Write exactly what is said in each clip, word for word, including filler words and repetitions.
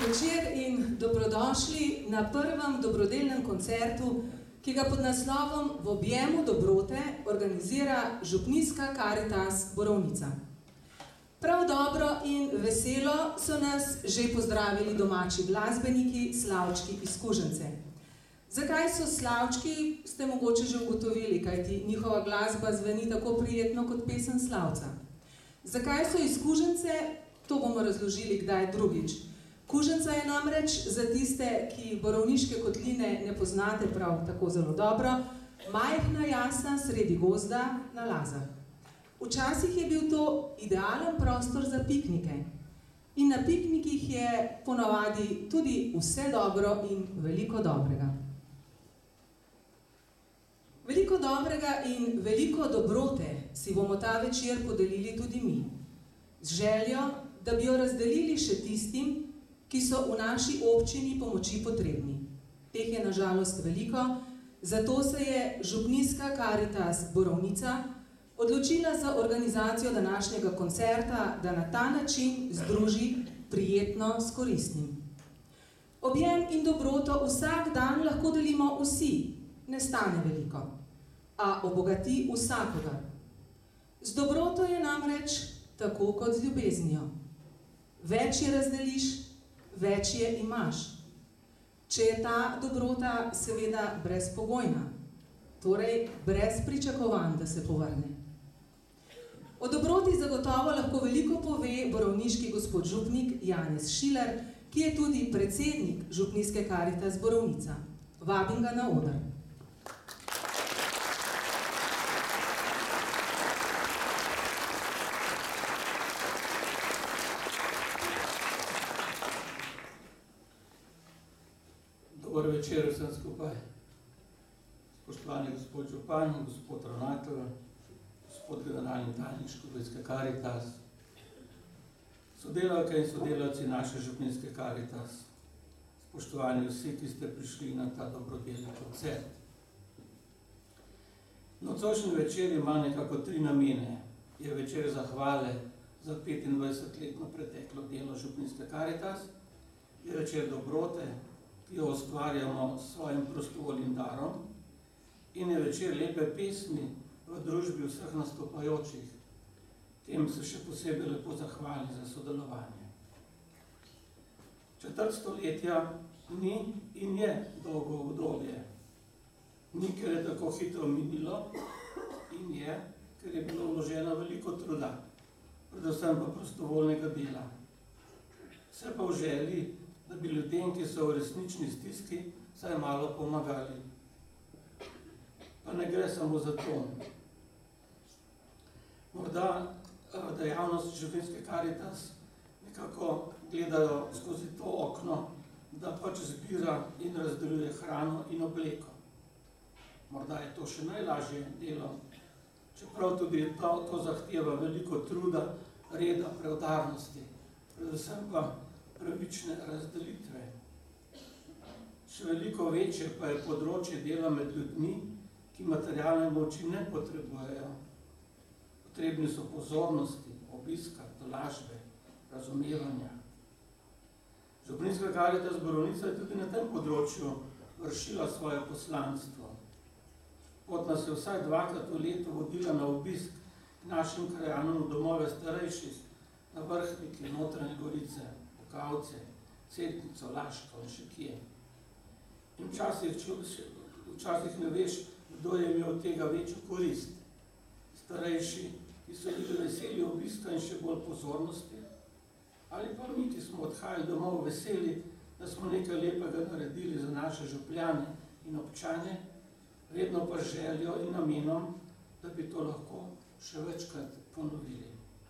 večer in dobrodošli na prvem dobrodelnem koncertu, ki ga pod naslovom V objemu dobrote organizira Župnijska Karitas Borovnica. Prav dobro in veselo so nas že pozdravili domači glasbeniki, slavčki iz Kužence. Zakaj so slavčki, ste mogoče že ugotovili, kajti njihova glasba zveni tako prijetno kot pesem slavca. Zakaj so iz Kužence, to bomo razložili kdaj drugič. Kuženca je namreč za tiste, ki Borovniške kotline ne poznate prav tako zelo dobro, majhna jasa sredi gozda na Lazah. Včasih je bil to idealen prostor za piknike. In na piknikih je ponavadi tudi vse dobro in veliko dobrega. Veliko dobrega in veliko dobrote si bomo ta večer podelili tudi mi. Z željo, da bi jo razdelili še tistim, ki so v naši občini pomoči potrebni. Teh je na žalost veliko, zato se je Župnijska Karitas Borovnica odločila za organizacijo današnjega koncerta, da na ta način združi prijetno s koristnim. Objem in dobroto vsak dan lahko delimo vsi, ne stane veliko, a obogati vsakogar. Z dobroto je namreč tako kot z ljubeznijo. Več je razdeliš, več je imaš. Če je ta dobrota seveda brezpogojna, torej brez pričakovanj, da se povrne. O dobroti zagotovo lahko veliko pove borovniški gospod župnik Janez Šiler, ki je tudi predsednik Župnijske Karitas Borovnica. Vabim ga na oder. Dobar večer vsem skupaj. Spoštovani gospod župan, gospod ravnatelj, gospod generalni tajnik Župnijske Karitas, sodelavke in sodelavci naše Župnijske Karitas, spoštovani vsi, ki ste prišli na ta dobrodelni koncert. Nocojšnji večer ima nekako tri namene. Je večer zahvale za petindvajsetletno preteklo delo Župnijske Karitas, je večer dobrote, ki jo ustvarjamo s svojim prostovoljnim darom, in je večer lepe pesmi v družbi vseh nastopajočih. Tem se še posebej lepo zahvali za sodelovanje. Četrt stoletja ni in je dolgo obdobje. Ni, ker je tako hitro minilo, in je, ker je bilo vloženo veliko truda, predvsem pa prostovoljnega dela. Vse pa v želji, da bi ljudem, ki so v resnični stiski, vsaj malo pomagali. Pa ne gre samo za to. Morda dejavnost Župnijske Karitas nekako gledajo skozi to okno, da pač zbira in razdeljuje hrano in obleko. Morda je to še najlažje delo, čeprav tudi to, to zahteva veliko truda, reda, preudarnosti, predvsem pa pravične razdelitve. Še veliko večje pa je področje dela med ljudmi, ki materialne moči ne potrebujejo. Potrebni so pozornosti, obiska, tolažbe, razumevanja. Župnijska Karitas Borovnica je tudi na tem področju vršila svoje poslanstvo. Pot nas je vsaj dvakrat v letu vodila na obisk k našim krajanom v domove starejših, na Vrhniki, Notranje Gorice, Kavce, Cetnico, Laško in še kje. In včasih, včasih ne veš, kdo je imel od tega večjo korist. Starejši, ki so bili veseli obiska in še bolj pozornosti, ali pa mi, ki smo odhajali domov veseli, da smo nekaj lepega naredili za naše župljane in občane, vedno pa željo in namenom, da bi to lahko še večkrat ponovili.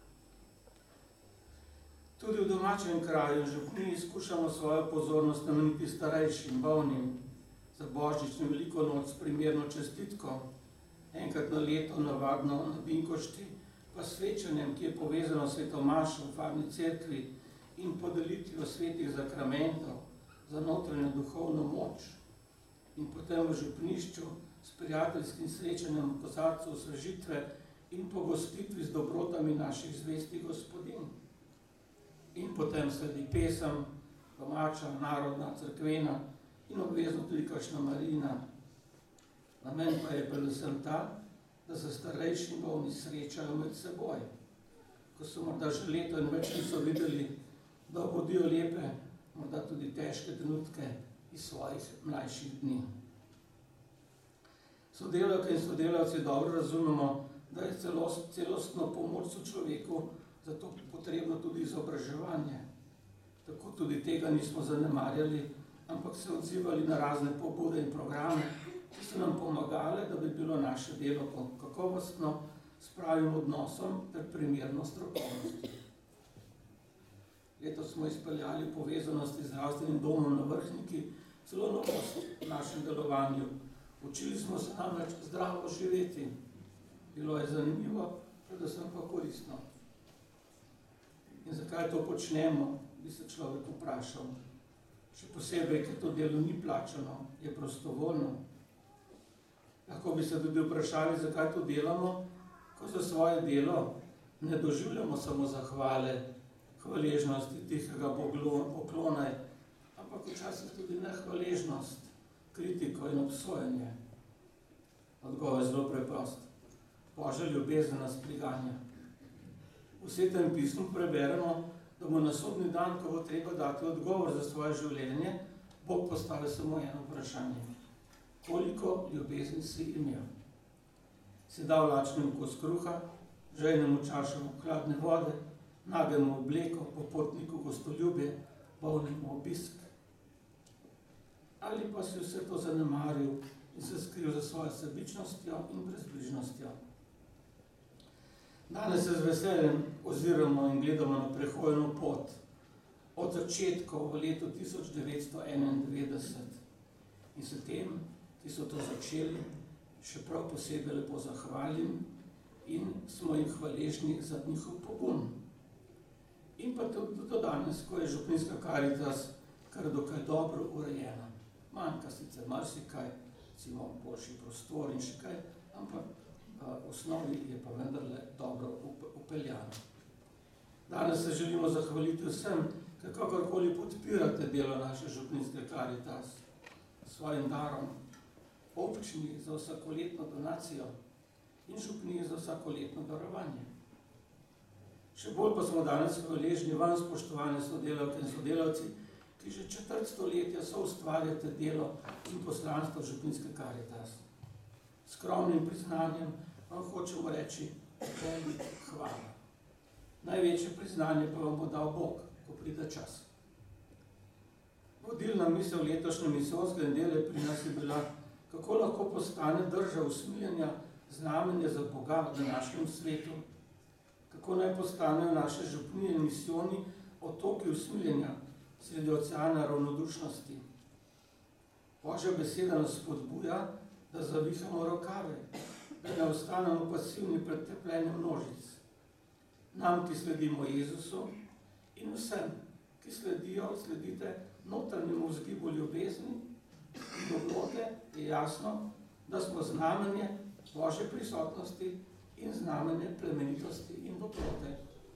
Tudi v domačem kraju in župniji skušamo svojo pozornost nameniti starejšim, bolnim, za božič in veliko noč s primerno čestitko, enkrat na leto navadno na Binkošti, pa svečanjem, ki je povezano s svetomašo v Farni cerkvi in podelitvijo svetih zakramentov za notranjo duhovno moč, in potem v župnišču s prijateljskim srečanjem kozarcev osvežitve in pogostitvi z dobrotami naših zvestih gospodin. In potem sledi pesem domača, narodna, cerkvena in obvezno tudi kakšna marijina. Namen pa je predvsem ta, da se starejši in bolni srečajo med seboj, ko so morda že leto in več niso videli, da obodijo lepe, morda tudi težke trenutke iz svojih mlajših dni. Sodelavke in sodelavci dobro razumemo, da je celost, celostno pomoč človeku zato potrebno tudi izobraževanje. Tako tudi tega nismo zanemarjali, ampak se odzivali na razne pobude in programe, ki so nam pomagale, da bi bilo naše delo kakovostno, s pravim odnosom ter primerno strokovnosti. Letos smo izpeljali povezanosti z zdravstvenim domom na Vrhniki, celo novost v našem delovanju. Učili smo se namreč zdravo živeti. Bilo je zanimivo, predvsem pa koristno. In zakaj to počnemo, bi se človek vprašal. Še posebej, ker to delo ni plačano, je prostovoljno. Lahko bi se tudi vprašali, zakaj to delamo, ko za svoje delo ne doživljamo samo zahvale, hvaležnosti, tihega poklonaj, ampak včasih tudi nehvaležnost, kritiko in obsojanje. Odgovor je zelo preprost. Božja ljubezen nas priganja. V Svetem pismu preberemo, da mu na sodni dan, ko bo treba dati odgovor za svoje življenje, Bog postavi samo eno vprašanje. Koliko ljubezni si imel? Si dal lačnemu kos kruha, žejnemu čašemu hladne vode, nagemu obleko, popotniku gostoljubje, bolnemu obisk? Ali pa si vse to zanemaril in se skril za svojo sebičnostjo in brezbrižnostjo? Danes se z veseljem oziramo in gledamo na prehojeno pot od začetkov v letu tisoč devetsto enaindevetdeset in se tem, ki so to začeli, še prav posebej lepo zahvalim in smo jim hvaležni za njihov pogum. In pa tudi do danes, ko je Župnijska Karitas kar dokaj dobro urejena. Manjka sicer marsikaj, recimo boljši prostor in še kaj, ampak v osnovi je pa vendarle dobro upeljano. Danes se želimo zahvaliti vsem, ki kakorkoli podpirate delo naše Župnijske Karitas s svojim darom, občini za vsakoletno donacijo in župniji za vsakoletno darovanje. Še bolj pa smo danes hvaležni vam, spoštovane sodelavke in sodelavci, ki že četrt stoletja soustvarjate delo in poslanstvo Župnijske Karitas. Skromnim priznanjem vam hočemo reči velik hvala. Največje priznanje pa vam bo dal Bog, ko pride čas. Vodilna misel letošnje misijonske nedelje pri nas je bila, kako lahko postane drža usmiljenja znamenje za Boga v današnjem svetu, kako naj postanejo naše župnije in misijoni otoki usmiljenja sredi oceana ravnodušnosti. Božja beseda nas spodbuja, da zavihamo rokave, da ne ostanemo pasivni pred trpljenjem množic. Nam, ki sledimo Jezusu in vsem, ki sledijo, sledite notranjemu vzgibu ljubezni in dobrote, je jasno, da smo znamenje Božje prisotnosti in znamenje plemenitosti in dobrote.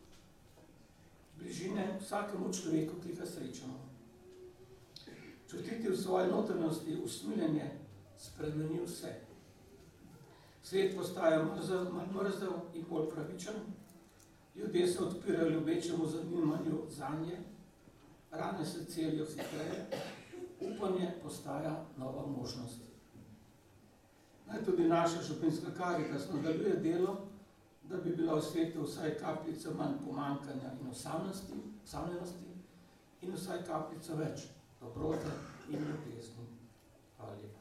Bližine vsakemu človeku, ki ga srečamo. Čutiti v svoji notranjosti usmiljenje spremeni vse. Svet postaja mrzel, manj mrzel in bolj pravičen, ljudje se odpirajo ljubečemu zanimanju zanje, rane se celijo hitreje, upanje postaja nova možnost. Naj tudi naša Župnijska Karitas nadaljuje delo, da bi bila v svetu vsaj kapljica manj pomankanja in osamljenosti in vsaj kapljica več dobrote in ljubezni. Hvala lepa.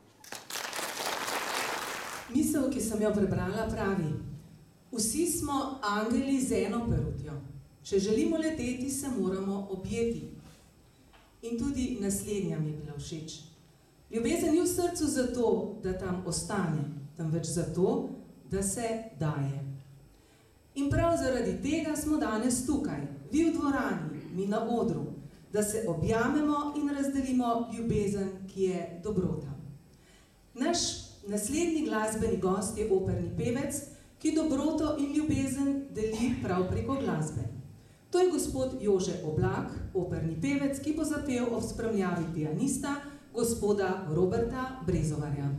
Misel, ki sem jo prebrala, pravi: vsi smo angeli z eno perutjo. Če želimo leteti, se moramo objeti. In tudi naslednja mi je bila všeč. Ljubezen ni v srcu zato, da tam ostane, temveč zato, da se daje. In prav zaradi tega smo danes tukaj, vi v dvorani, mi na odru, da se objamemo in razdelimo ljubezen, ki je dobrota. Naš naslednji glasbeni gost je operni pevec, ki dobroto in ljubezen deli prav preko glasbe. To je gospod Jože Oblak, operni pevec, ki bo zapel ob spremljavi pianista, gospoda Roberta Brezovarja.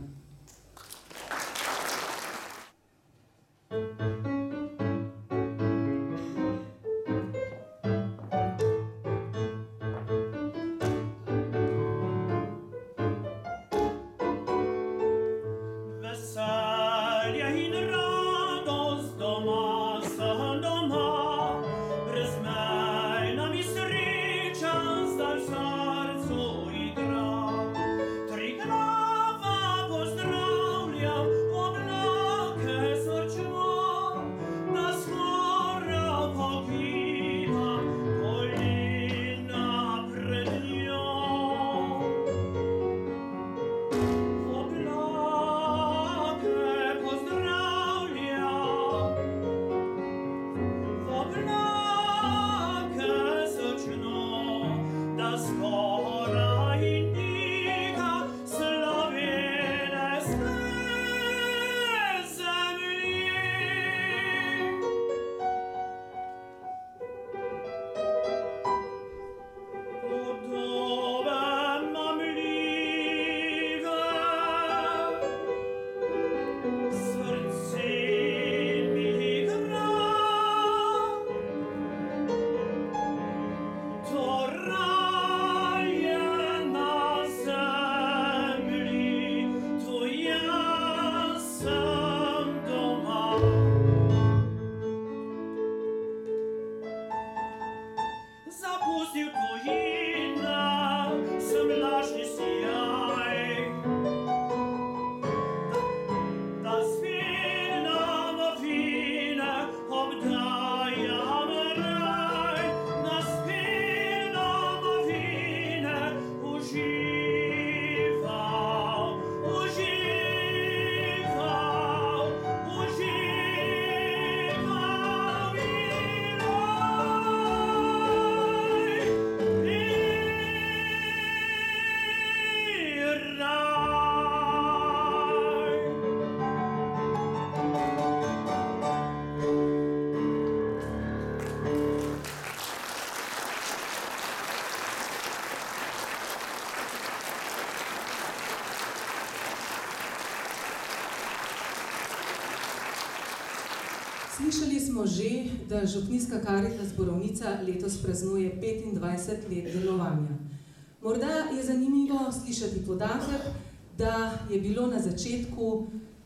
Slišali smo že, da Župnijska Karitas Borovnica letos praznuje petindvajset let delovanja. Morda je zanimivo slišati podatek, da je bilo na začetku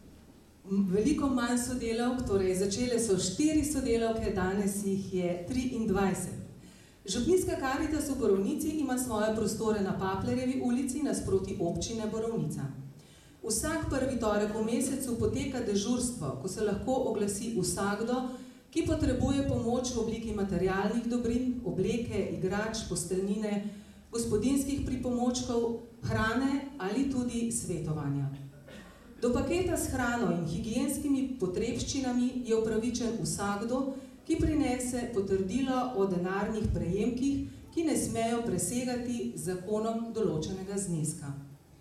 veliko manj sodelavk, torej začele so štiri sodelavke, danes jih je triindvajset. Župnijska Karitas v Borovnici ima svoje prostore na Paplerjevi ulici nasproti občine Borovnica. Vsak prvi torek v mesecu poteka dežurstvo, ko se lahko oglasi vsakdo, ki potrebuje pomoč v obliki materialnih dobrin, obleke, igrač, posteljnine, gospodinjskih pripomočkov, hrane ali tudi svetovanja. Do paketa s hrano in higienskimi potrebščinami je upravičen vsakdo, ki prinese potrdilo o denarnih prejemkih, ki ne smejo presegati z zakonom določenega zneska.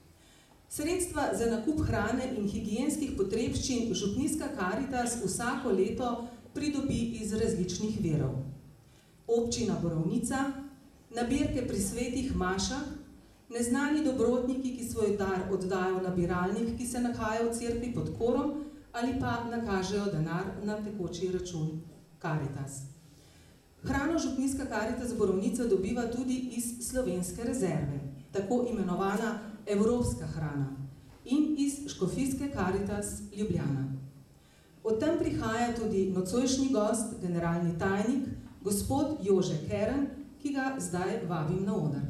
Sredstva za nakup hrane in higienskih potrebščin Župnijska Karitas vsako leto pridobi iz različnih virov. Občina Borovnica, nabirke pri svetih mašah, neznani dobrotniki, ki svoj dar oddajo v nabiralnik, ki se nahaja v cerkvi pod korom, ali pa nakažejo denar na tekoči račun Karitas. Hrano Župnijska Karitas Borovnica dobiva tudi iz slovenske rezerve, tako imenovana evropska hrana, in iz Škofijske Karitas Ljubljana. Od tam prihaja tudi nocojšnji gost, generalni tajnik, gospod Jože Keren, ki ga zdaj vabim na oder.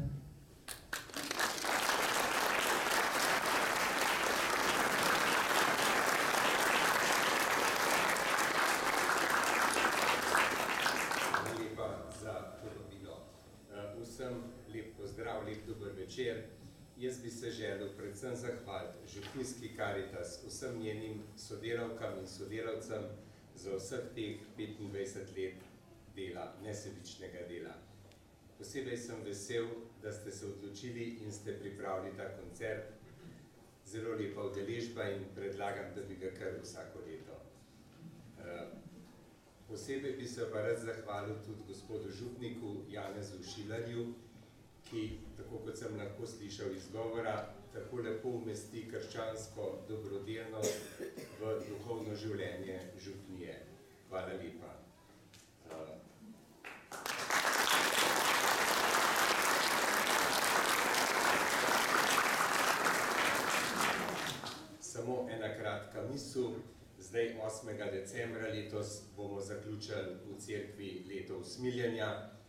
Hvala lepa za povabilo. Vsem lep pozdrav, lep dober večer. Jaz bi se želel predvsem zahvaliti Župnijski Karitas, vsem njenim sodelavkam in sodelavcem za vseh teh petindvajset let dela, nesebičnega dela. Posebej sem vesel, da ste se odločili in ste pripravili ta koncert. Zelo lepa udeležba in predlagam, da bi ga kar vsako leto. Posebej bi se pa rad zahvalil tudi gospodu župniku Janezu Šilarju, ki, tako kot sem lahko slišal iz govora, tako lepo umesti krščansko dobrodelnost v duhovno življenje župnije. Hvala lepa. Samo ena kratka misel. Zdaj, osmega decembra letos, bomo zaključili v cerkvi leto usmiljenja.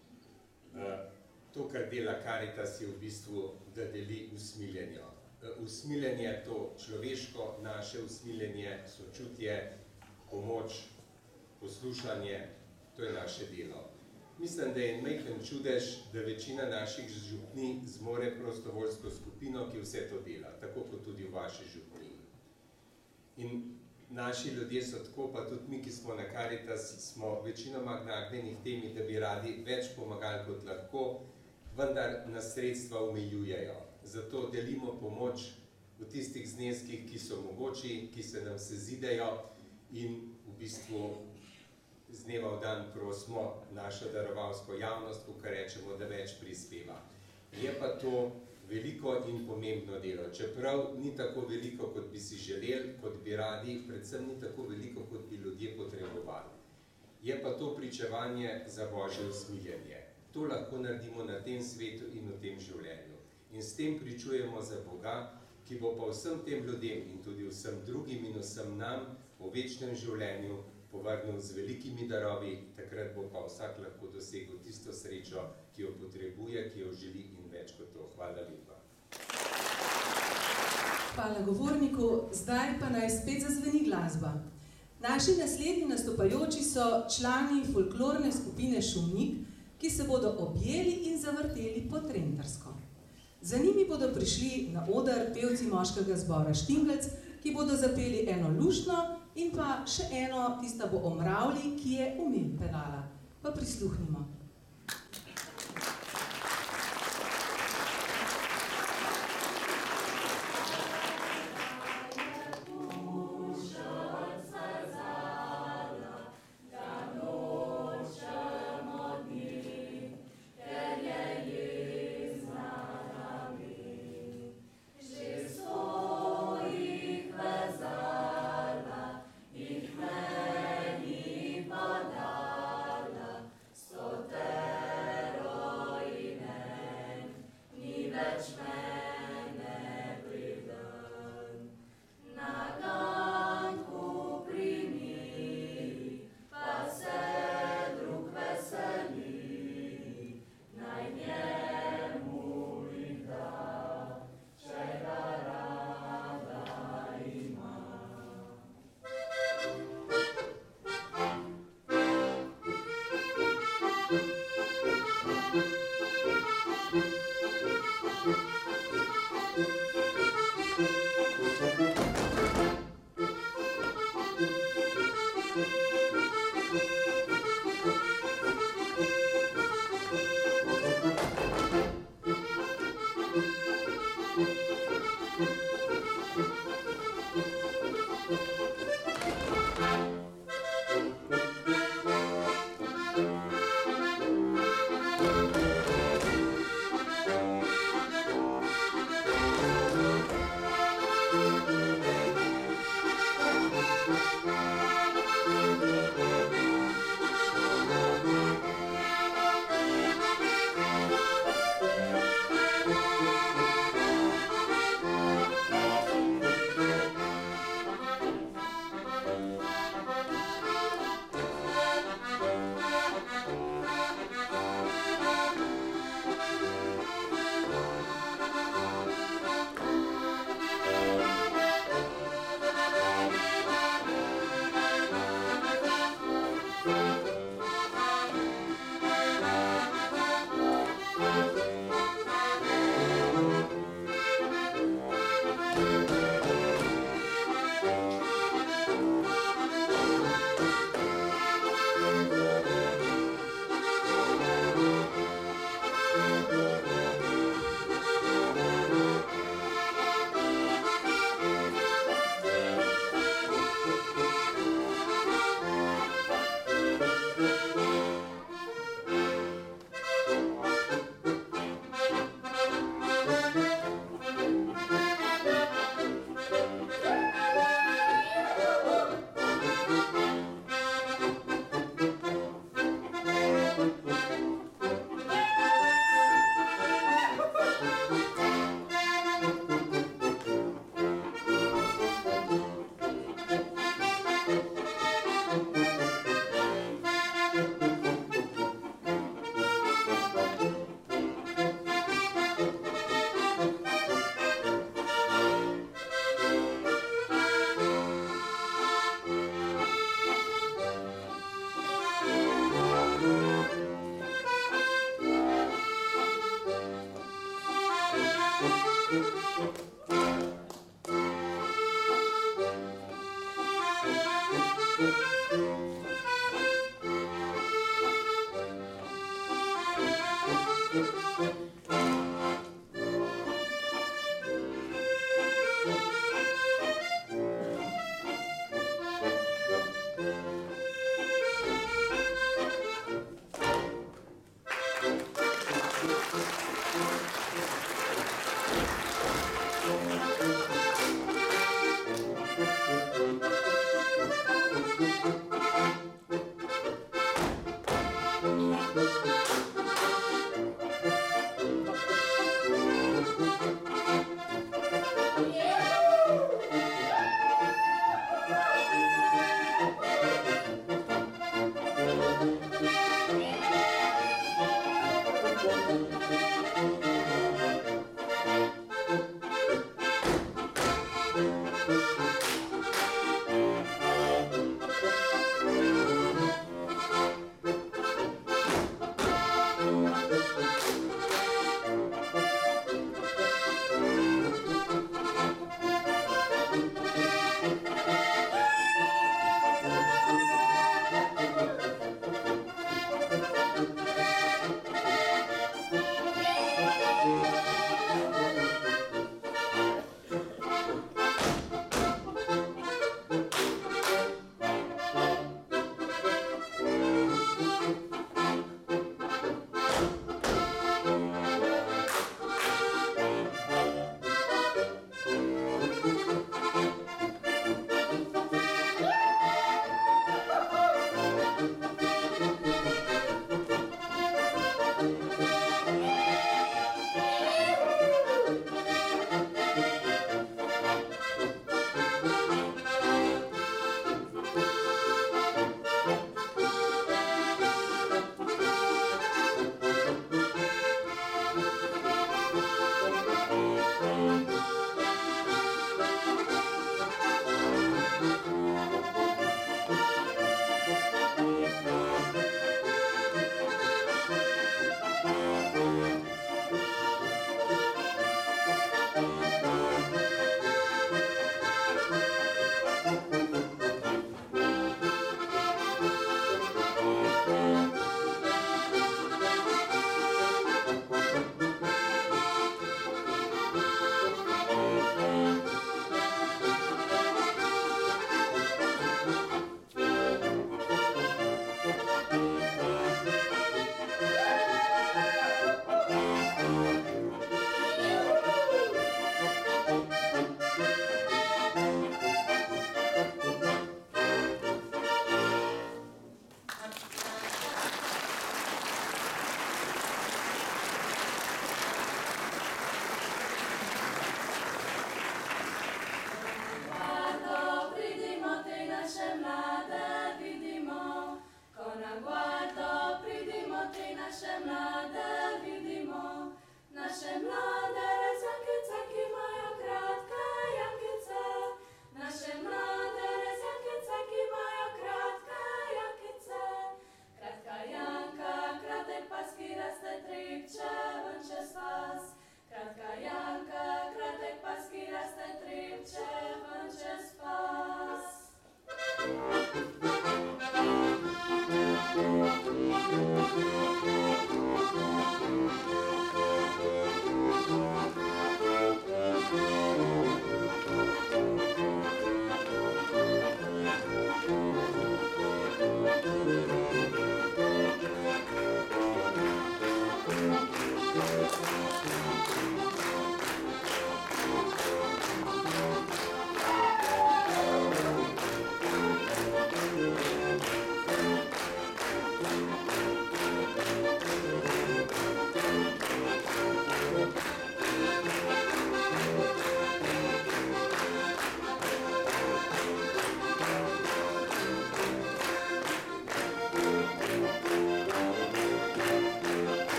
To, kar dela Karitas, je v bistvu, da deli usmiljenje. Usmiljenje je to človeško, naše usmiljenje, sočutje, pomoč, poslušanje, to je naše delo. Mislim, da je majhen čudež, da večina naših župnij zmore prostovoljsko skupino, ki vse to dela, tako kot tudi v vaši župniji. In naši ljudje so tako, pa tudi mi, ki smo na Karitas, smo večinoma nagnjeni k temi, da bi radi več pomagali kot lahko, vendar nas sredstva omejujejo. Zato delimo pomoč v tistih zneskih, ki so mogoči, ki se nam sezidejo in v bistvu z dneva v dan prosimo našo darovalsko javnost, ko rečemo, da več prispeva. Je pa to veliko in pomembno delo. Čeprav ni tako veliko, kot bi si želeli, kot bi radi, predvsem ni tako veliko, kot bi ljudje potrebovali. Je pa to pričevanje za Božje usmiljenje. To lahko naredimo na tem svetu in v tem življenju. In s tem pričujemo za Boga, ki bo pa vsem tem ljudem in tudi vsem drugim in vsem nam v večnem življenju povrnil z velikimi darovi, takrat bo pa vsak lahko dosegel tisto srečo, ki jo potrebuje, ki jo želi in več kot to. Hvala lepa. Hvala govorniku, zdaj pa naj spet zazveni glasba. Naši naslednji nastopajoči so člani folklorne skupine Šumnik, ki se bodo objeli in zavrteli po trentarsko. Za njimi bodo prišli na oder pevci moškega zbora Štingelc, ki bodo zapeli eno luštno in pa še eno, tista bo o mravlji, ki je umil pelala. Pa prisluhnimo. Sto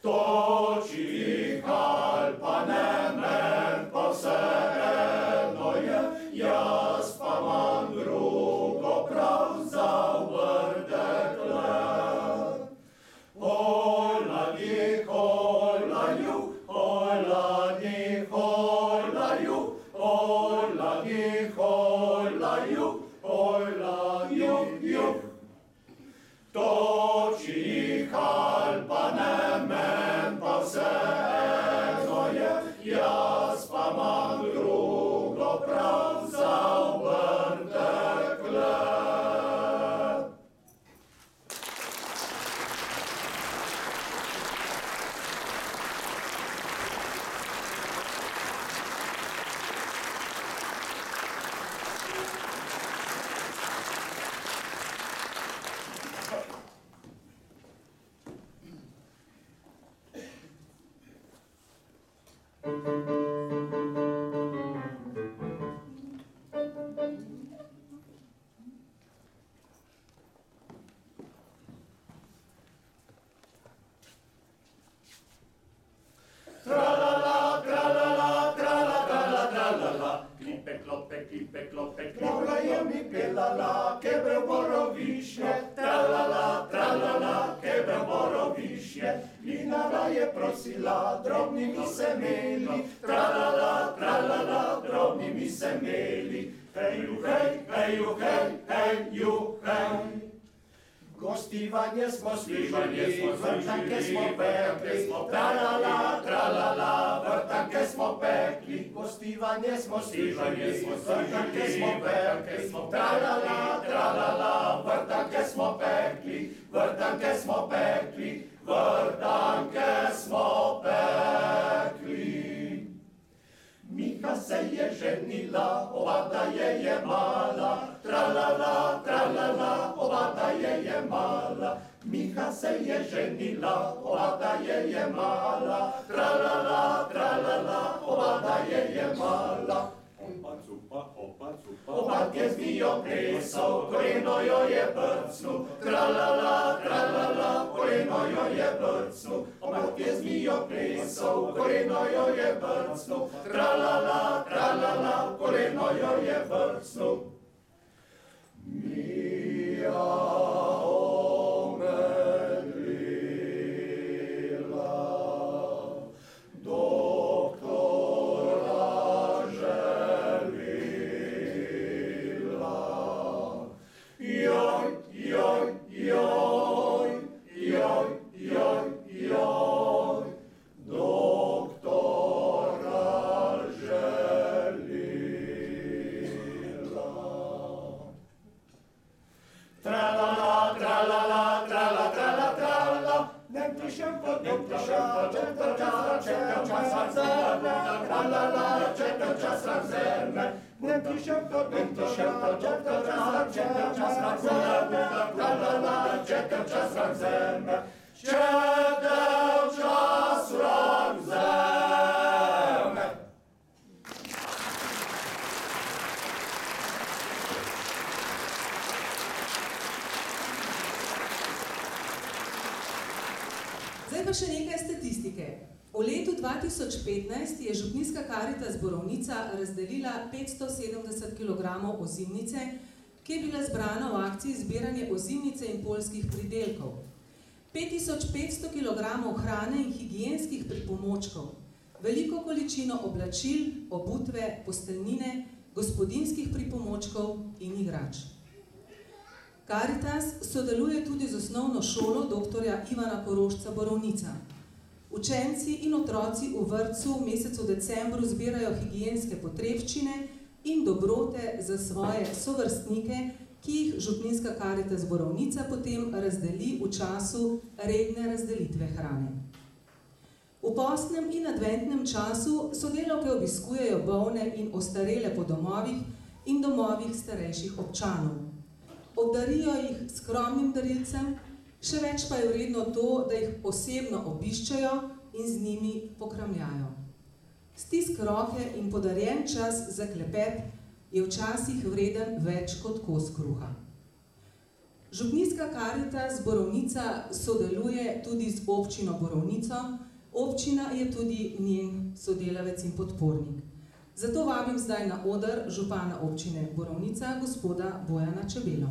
točih ali pa ne, men pa vseeno je, jaz pa imam drugo prav za vrdekle. Oj, ladji, oj, ladju, oj, ladji, oj, ladju, oj, ladji, oj, ladju, oj, ladju, ju. Točih ali pa ne, men pa vseeno je, jaz pa imam drugo prav za vrdekle. Tralala, tralala, tralala, tralala, tralala, klipe, klope, klipe, klope, kravla je mi pelala, kebel borovišnje, tralala, tralala, kebel borovišnje, linara je prosila drobnimi semeli, tralala, tralala, drobnimi semeli, heju, hej, heju, hej, heju, hej. Gostivanje smo slišali, vrtanke smo pekli, tralala, tralala, vrtanke smo pekli. Gostivanje smo slišali, vrtanke smo pekli, tralala, tralala, vrtanke smo pekli, vrtanke smo pekli, vrtanke smo pekli. Miha se je ženila, ovada je jemala, tralala, tralala, ovada je jemala. Miha se je ženila, ovada je jemala, tralala, tralala, ovada je jemala. Opa, cupa, opa, cupa, opat je zmijo plesal, koleno jo je brcnul, tralala, tralala, koleno jo je brcnul. Opat je zmijo plesal, koleno jo je brcnul, tralala, tralala, koleno jo je brcnul. Mija omedlila, doktora želila. Joj, joj, joj, joj, joj, joj, doktora želila. Tralala, tralala, trala, trala, trala, nem pišem pod doktora, čekam čas, čekam čas razerne, tralala, čekam čas razerne, nem pišem pod doktora, čekam čas, čekam čas razerne, tralala, čekam čas razerne, čekam čas razerne. Zdaj pa še nekaj statistike. V letu dva tisoč petnajst je Župnijska Karitas Borovnica razdelila petsto sedemdeset kilogramov ozimnice, ki je bila zbrana v akciji zbiranje ozimnice in poljskih pridelkov. pet tisoč petsto kilogramov hrane in higienskih pripomočkov, veliko količino oblačil, obutve, posteljnine, gospodinjskih pripomočkov in igrač. Karitas sodeluje tudi z osnovno šolo doktorja Ivana Korošca Borovnica. Učenci in otroci v vrtcu v mesecu decembru zbirajo higienske potrebščine in dobrote za svoje sovrstnike, ki jih Župnijska Karitas Borovnica potem razdeli v času redne razdelitve hrane. V postnem in adventnem času sodelavke obiskujejo bolne in ostarele po domovih in domovih starejših občanov. Obdarijo jih s skromnim darilcem, še več pa je vredno to, da jih osebno obiščajo in z njimi pokramljajo. Stisk roke in podarjen čas za klepet je včasih vreden več kot kos kruha. Župnijska Karitas Borovnica sodeluje tudi z občino Borovnico, občina je tudi njen sodelavec in podpornik. Zato vabim zdaj na oder župana občine Borovnica, gospoda Bojana Čebelo.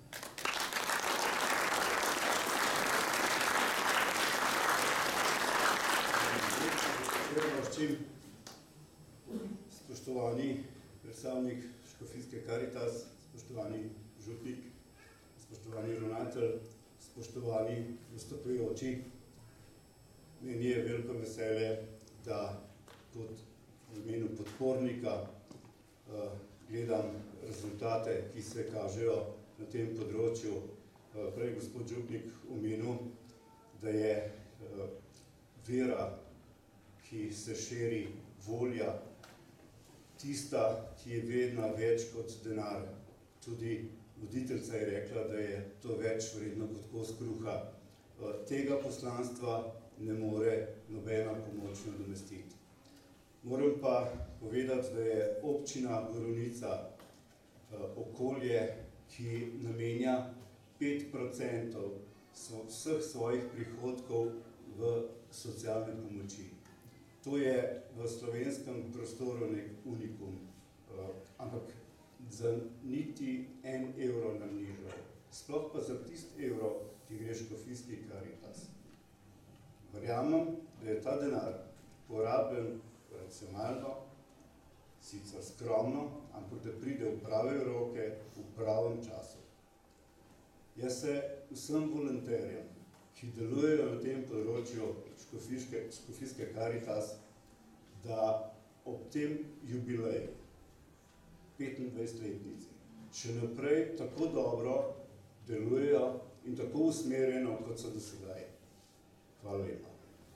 Spoštovani predstavnik Škofijske Karitas, spoštovani župnik, spoštovani ravnatelj, spoštovani gostujoči. Meni je veliko veselje, da kot v imenu podpornika uh, gledam rezultate, ki se kažejo na tem področju. Uh, prej gospod župnik omenil, da je uh, vera, ki se širi, volja, tista, ki je vedno več kot denar. Tudi voditeljica je rekla, da je to več vredno kot kos kruha. Tega poslanstva ne more nobena pomoč nadomestiti. Moram pa povedati, da je občina Borovnica okolje, ki namenja pet procentov vseh svojih prihodkov v socialne pomoči. To je v slovenskem prostoru nek unikum, uh, ampak za niti en evro nam ni žal. Sploh pa za tist evro, ki gre Škofijski Karitas. Verjamem, da je ta denar porabljen racionalno, sicer skromno, ampak da pride v prave roke v pravem času. Jaz se vsem volonterjem, ki delujejo na tem področju Škofijske, Škofijske Karitas, da ob tem jubileju, petindvajsetletnici, še naprej tako dobro delujejo in tako usmerjeno, kot so do sedaj. Hvala lepa.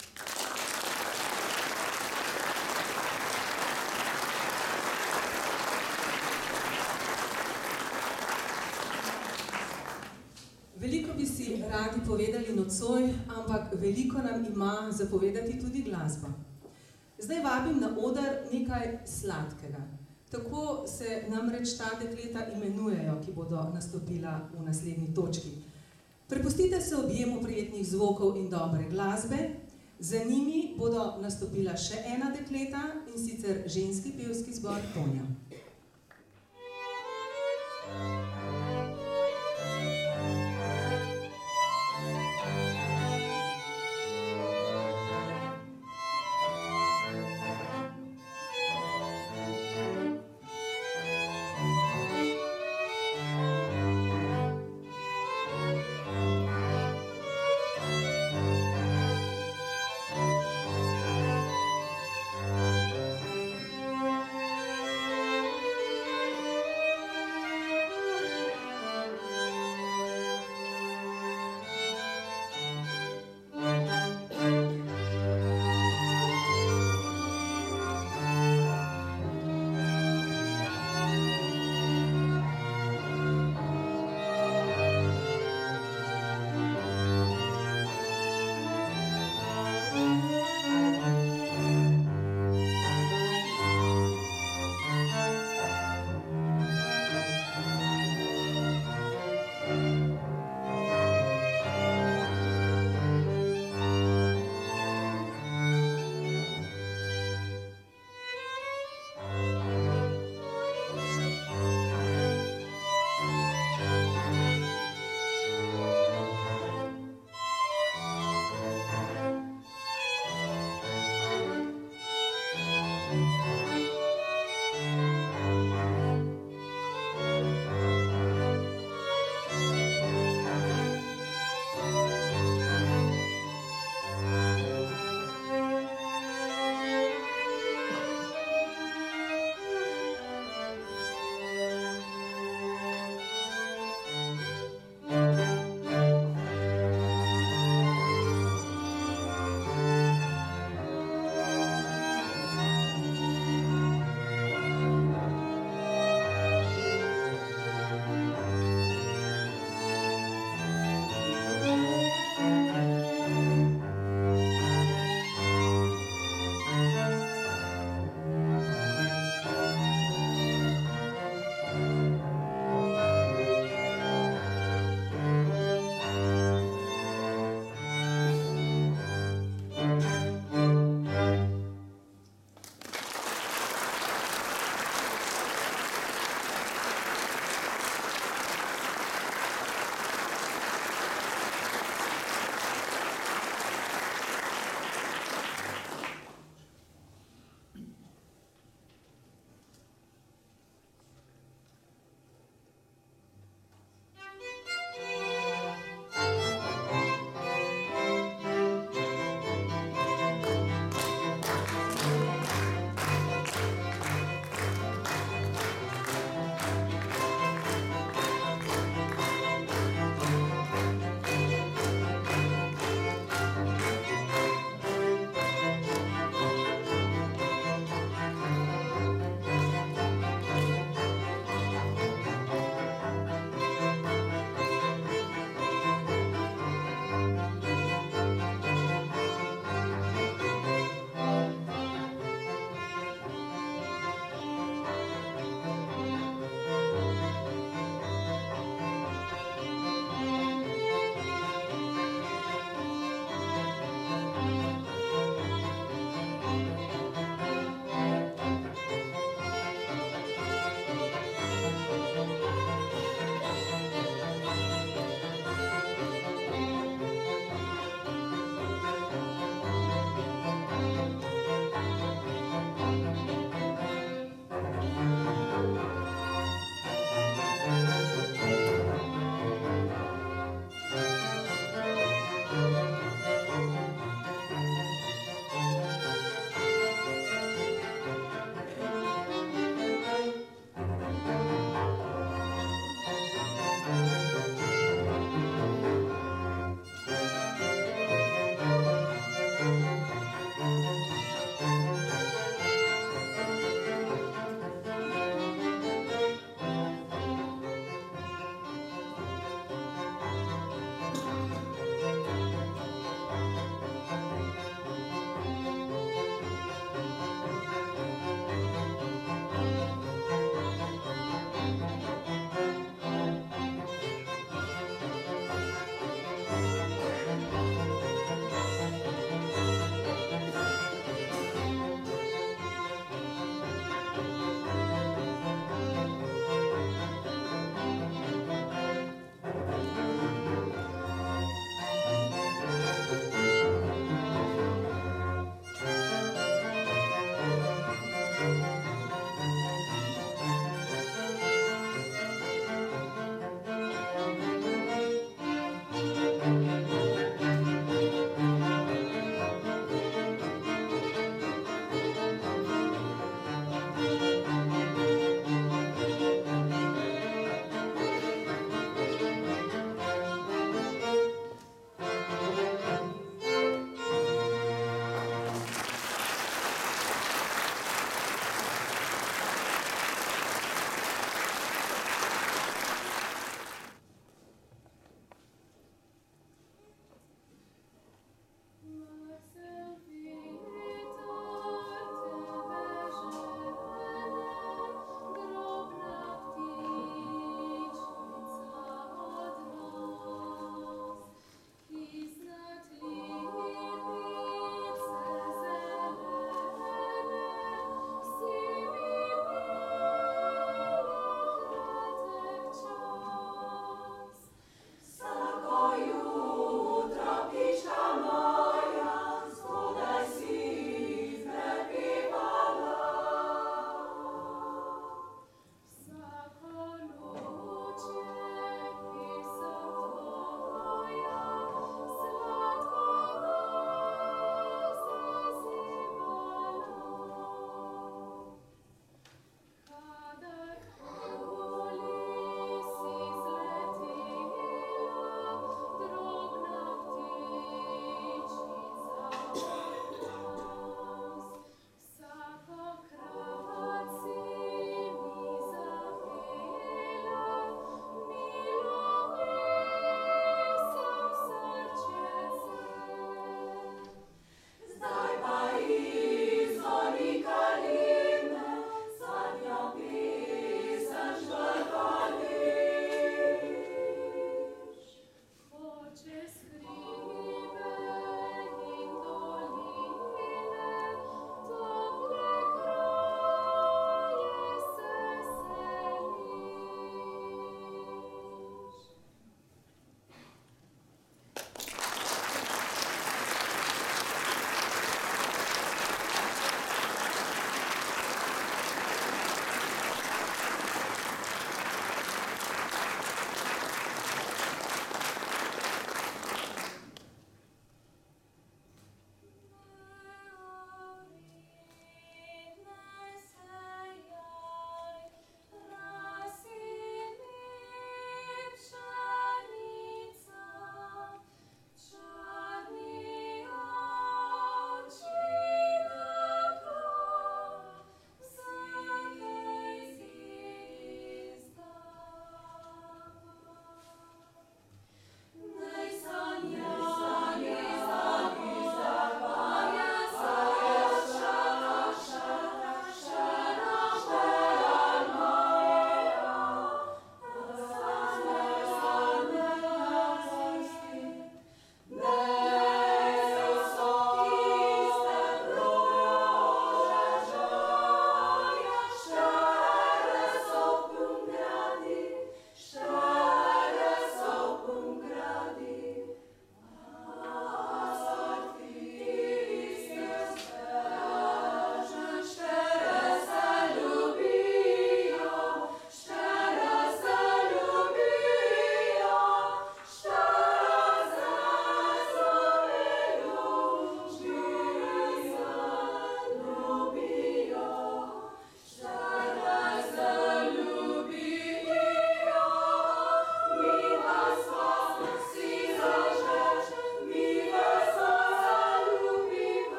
Veliko bi si radi povedali nocoj, ampak veliko nam ima zapovedati tudi glasba. Zdaj vabim na oder nekaj sladkega. Tako se namreč ta dekleta imenujejo, ki bodo nastopila v naslednji točki. Prepustite se objemu prijetnih zvokov in dobre glasbe. Za njimi bodo nastopila še ena dekleta, in sicer ženski pevski zbor Tonja. Thank you.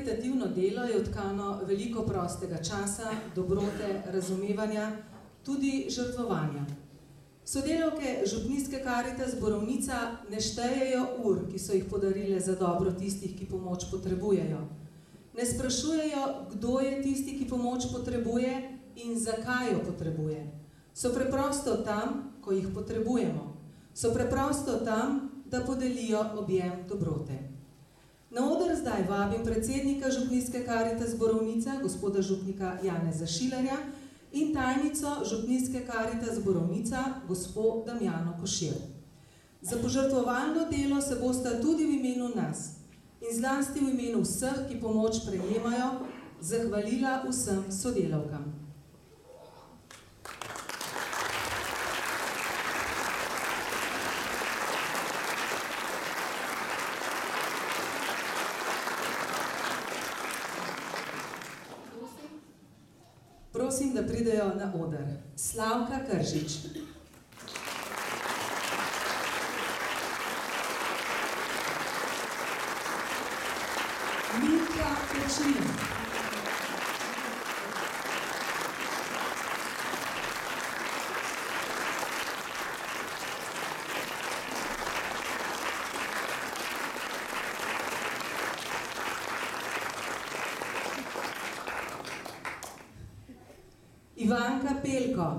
karitativno delo je odkano veliko prostega časa, dobrote, razumevanja, tudi žrtvovanja. Sodelavke Župnijske Karitas Borovnica ne štejejo ur, ki so jih podarile za dobro tistih, ki pomoč potrebujejo. Ne sprašujejo, kdo je tisti, ki pomoč potrebuje in zakaj jo potrebuje. So preprosto tam, ko jih potrebujemo. So preprosto tam, da podelijo objem dobrote. Na oder zdaj vabim predsednika Župnijske Karitas Borovnica, gospoda župnika Janeza Šilerja, in tajnico Župnijske Karitas Borovnica, gospod Damjano Košir. Za požrtvovalno delo se bosta tudi v imenu nas in zlasti v imenu vseh, ki pomoč prejemajo, zahvalila vsem sodelavkam. Prosim, da pridejo na oder. Slavka Kržič. Milka Pečin. Ivanka Pelko.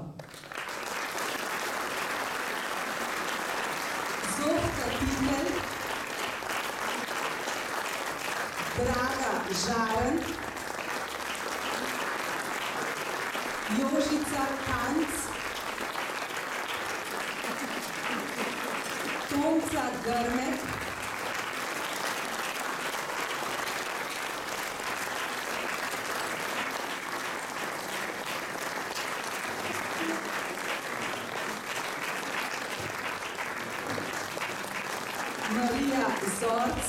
Zofka Titel. Draga Žaren. Jožica Kanc. Tonca Grmek. Marija Zorc.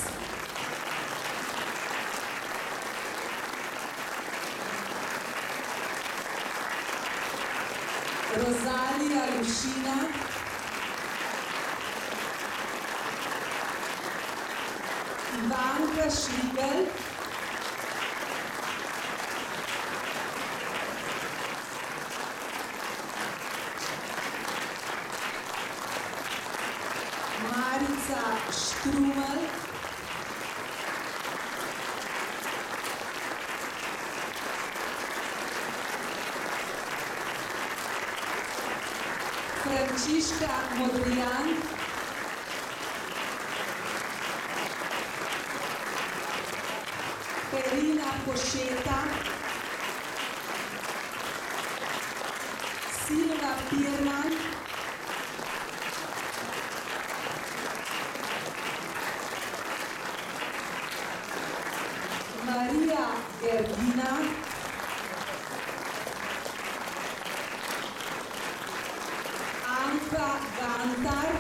Rozalija Lušina. Ivanka Šrigel. Marica Štrumel. Frančiška Modrijan. Perina Pošeta. Silva Pirman. Marija Gergina. Anka Gantar.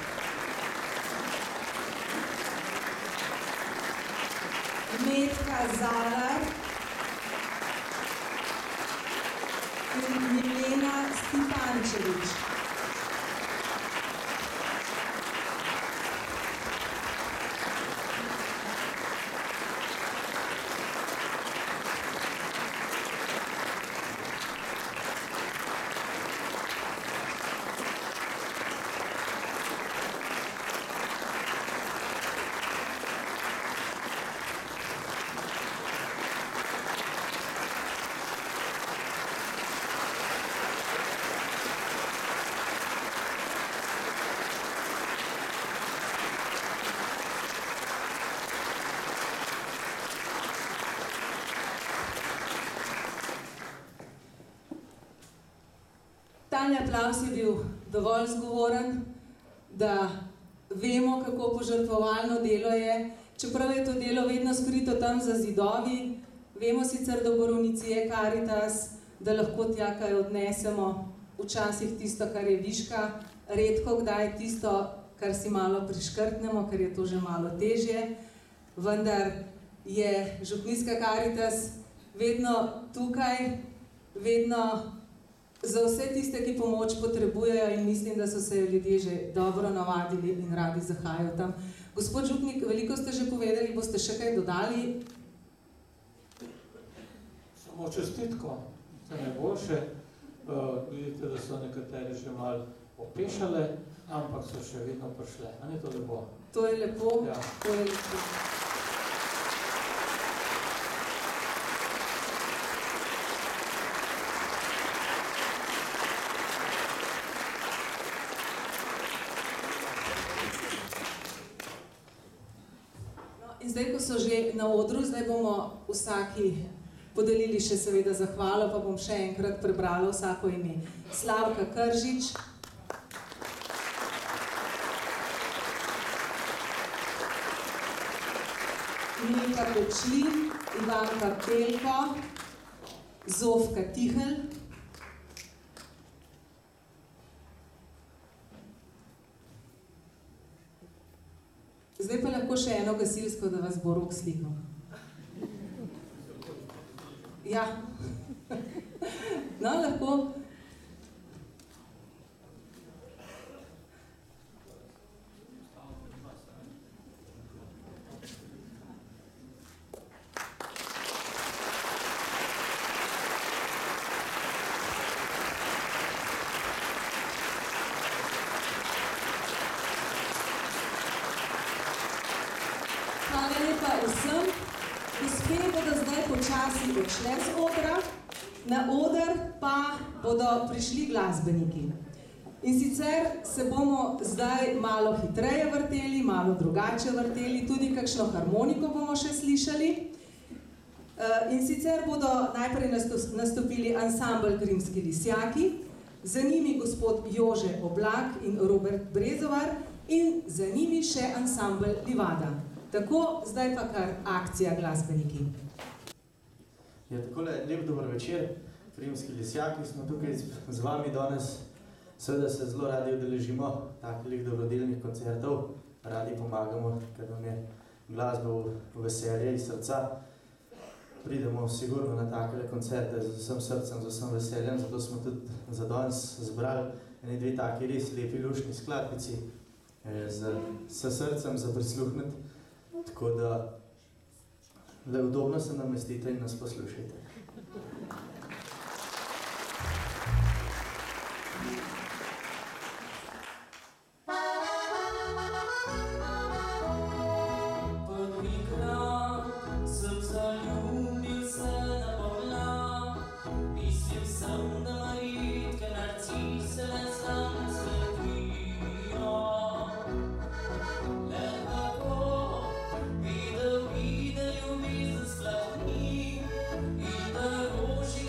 Metka Zalar. In Milena Stipančević. Tanja aplavz je bil dovolj zgovoren, da vemo, kako požrtvovalno delo je, čeprav je to delo vedno skrito tam za zidovi. Vemo sicer, da v Borovnici je Karitas, da lahko tja kaj odnesemo, včasih tisto, kar je viška, redko kdaj tisto, kar si malo priškrtnemo, ker je to že malo težje, vendar je Župnijska Karitas vedno tukaj, vedno za vse tiste, ki pomoč potrebujejo, in mislim, da so se ljudje že dobro navadili in radi zahajajo tam. Gospod župnik, veliko ste že povedali, boste še kaj dodali? samo čestitko za najboljše. Uh, vidite, da so nekateri že malo opešale, ampak so še vedno prišle. A ni to lepo? To je lepo. Ja. To je lepo. In zdaj, ko so že na odru, zdaj bomo vsaki podelili še seveda zahvalo, pa bom še enkrat prebrala vsako ime. Slavka Kržič, Milka Pečlin, Ivanka Pelko, Zofka Tihelj, zdaj pa lahko še eno gasilsko, da vas bo Rok slikal. Ja. No, lahko. Hvala lepa vsem. Gospe bodo zdaj počasi odšle z odra, na oder pa bodo prišli glasbeniki. In sicer se bomo zdaj malo hitreje vrteli, malo drugače vrteli, tudi kakšno harmoniko bomo še slišali. In sicer bodo najprej nastopili ansambel Krimski lisjaki, za njimi gospod Jože Oblak in Robert Brezovar in za njimi še ansambel Livada. Tako, zdaj pa kar akcija glasbeniki. Ja, takole, lep dober večer, Krimski lisjaki, smo tukaj z vami danes, seveda se zelo radi udeležimo takih dobrodelnih koncertov, radi pomagamo, ker nam je glasba v veselje iz srca. Pridemo sigurno na takele koncerte z vsem srcem, z vsem veseljem, zato smo tudi za danes zbrali ene dve taki res lepi luštni skladbici s srcem za prisluhniti. Tako da, le udobno se namestite in nas poslušajte. Videl, videl, ljubezen sploh ni, in da roži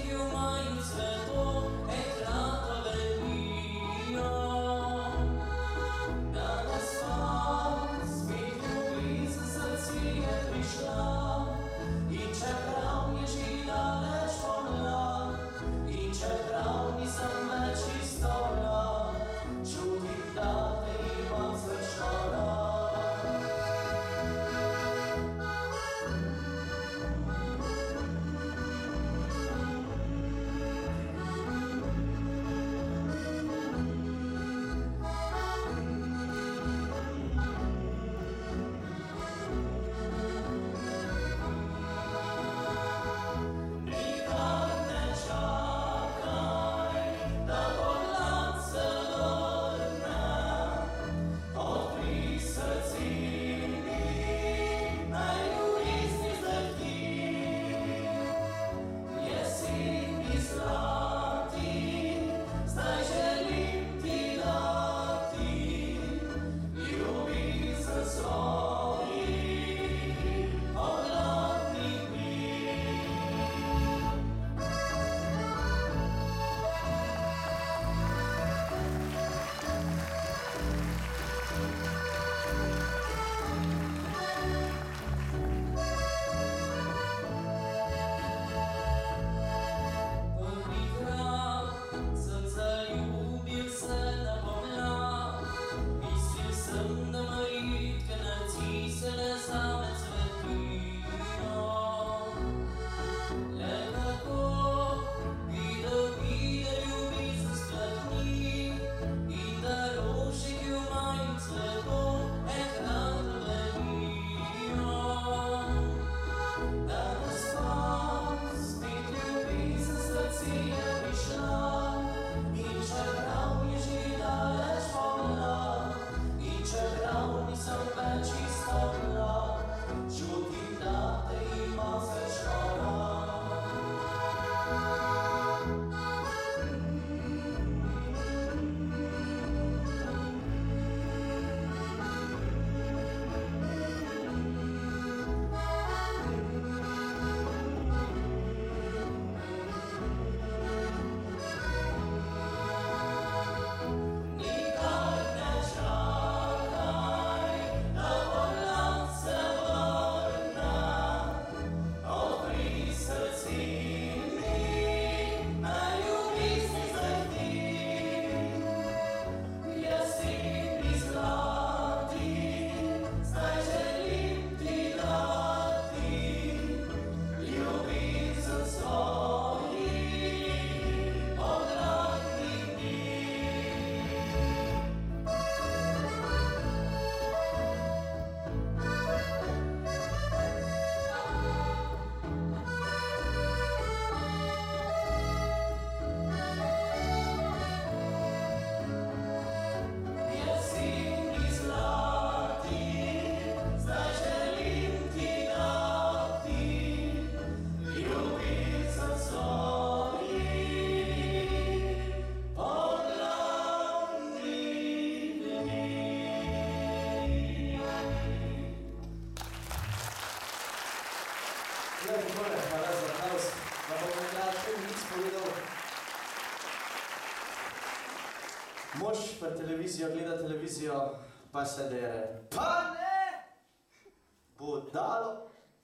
Mož pa televizijo gleda televizijo, pa se dere. Pa ne! Budalo!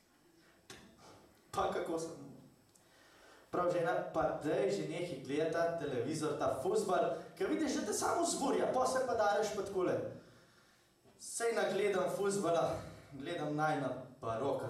Pa kako sem... Prav žena, pa dej že nekaj gleda televizor, ta fuzbal, ker vidiš, da te samo zburja, pa se pa dareš pa takole. Sej nagledam fuzbala, gledam najna baroka.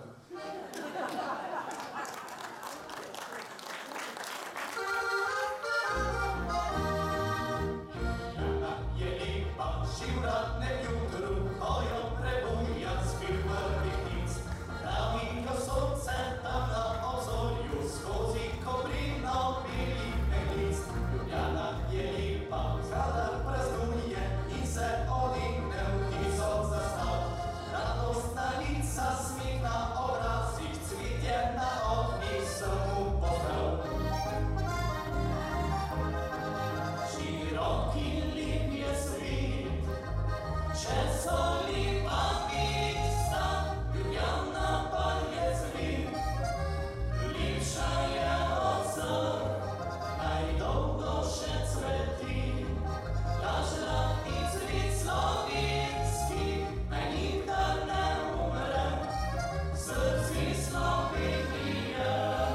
Živratne jutru, ko jo prebuja spil prvih nic. Pravi ko sonce tam na obzorju, skozi koprino bilih meglic. Ljubljana je lepa, kadar praznuje in se odigne v tisoč zastav. Radostna lica, smeh na obrazih, cvetje na oknih, samo pozdrav. Široki lep je svet, če so lepa mesta, Ljubljana pa je svet. Lepša je od vseh, naj dolgo še cveti. Lažna in cvet slovenski, naj nikdar ne umre, srce Slovenije.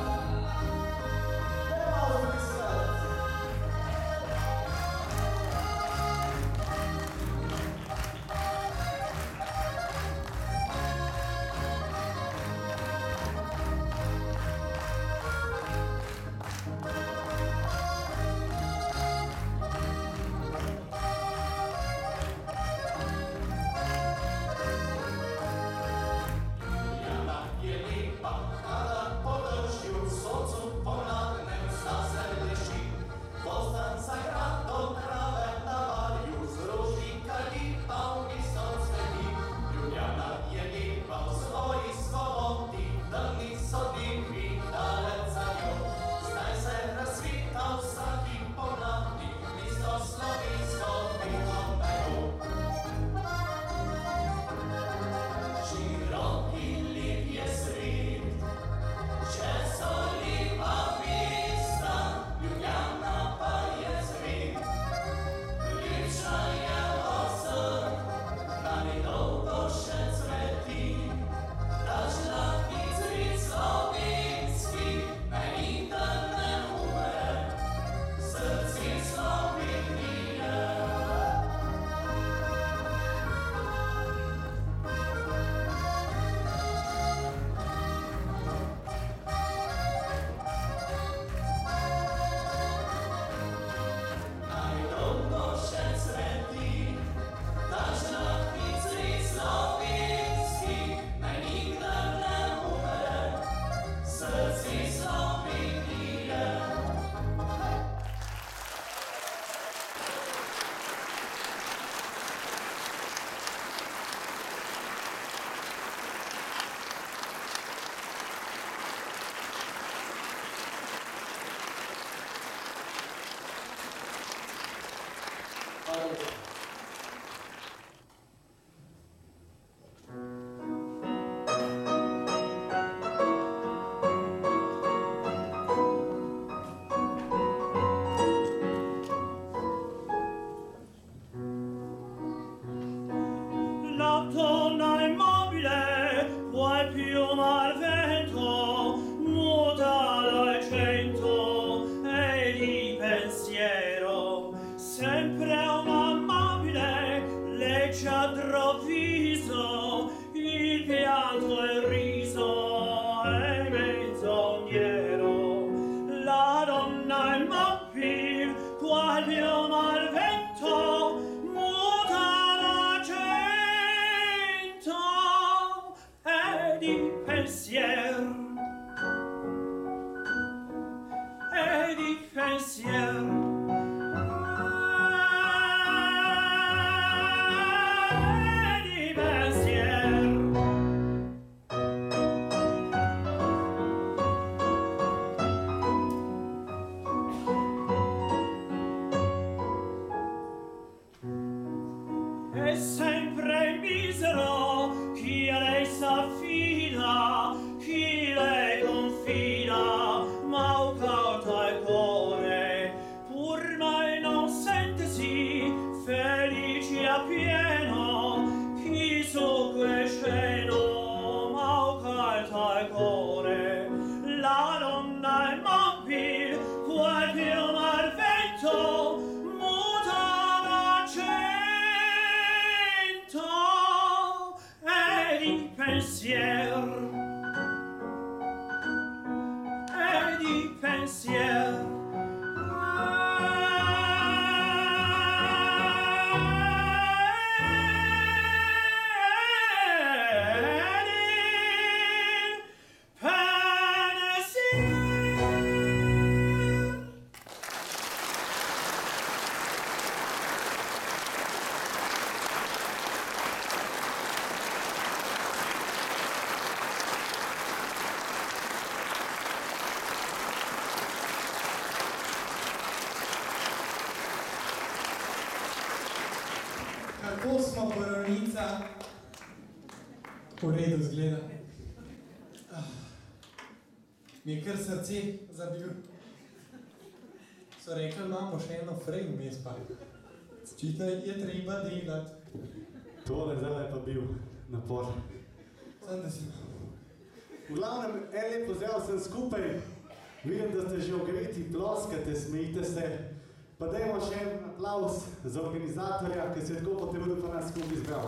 La donna immobile, vuoi piuma al vento, muta dal cento e di pensiero, sempre un amabile, leggiadro viso, il pianto e il riso è menzognero. La donna immobile, vuoi piuma al vento, pensier e di pensier e di pensier. È sempre misero chi a lei s'affida, chi lei confida, ma un cauto al cuore, pur mai non sentesi pieno, chi su cresceno, ma calta il cuore, la donna il mampir, quel piume al vento, muta l'accento, ed il pensier, ed il pensier, Kako smo borovnica? V redu zgleda. Ah, mi je kar srce zabil. So rekli, imamo še eno frej vmes pa. Očitno je treba delati. Tole zdaj je pa bil napor. Samo da si... V glavnem, en lep pozdrav sem skupaj. Vidim, da ste že ogreti, ploskate, smejite se. Pa dajmo še en aplavz za organizatorja, ki se je tako potrudil pa nas skupaj izbral.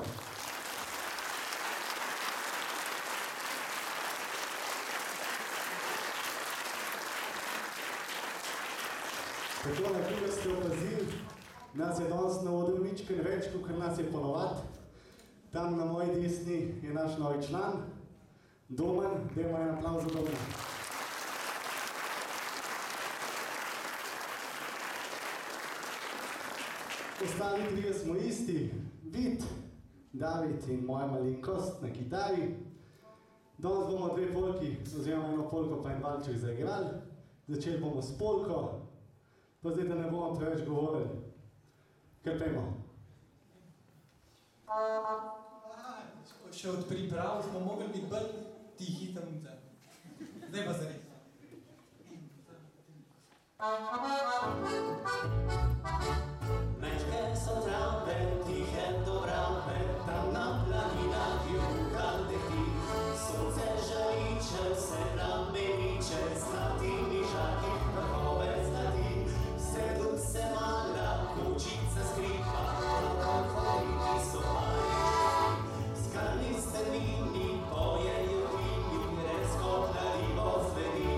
Tako, na kaj ste opazili, nas je danes na odru mičken več, kot nas je ponovad. Tam na moji desni je naš novi član, Domen, dajmo en aplavz za Domena. Ostali trije smo isti, Vid, David in moja malenkost na kitari. Danes bomo dve polki, oziroma eno polko pa en valček zaigrali. Začeli bomo s polko, pa zdaj, da ne bomo preveč govorili. Kar pejmo. Še od priprav smo mogli biti bolj tihi tam. Zdaj pa zares. Mężkie są trawy, tiche do bramy, tam na planinach jukaldych ich. Słońce żalicze, seramy licze, statymi żaki, prochowe stati. Sedu se mala, kucica skripa, alkoholiki somaje. Skaliste linii, boje jowini, reskopnali wozwyni.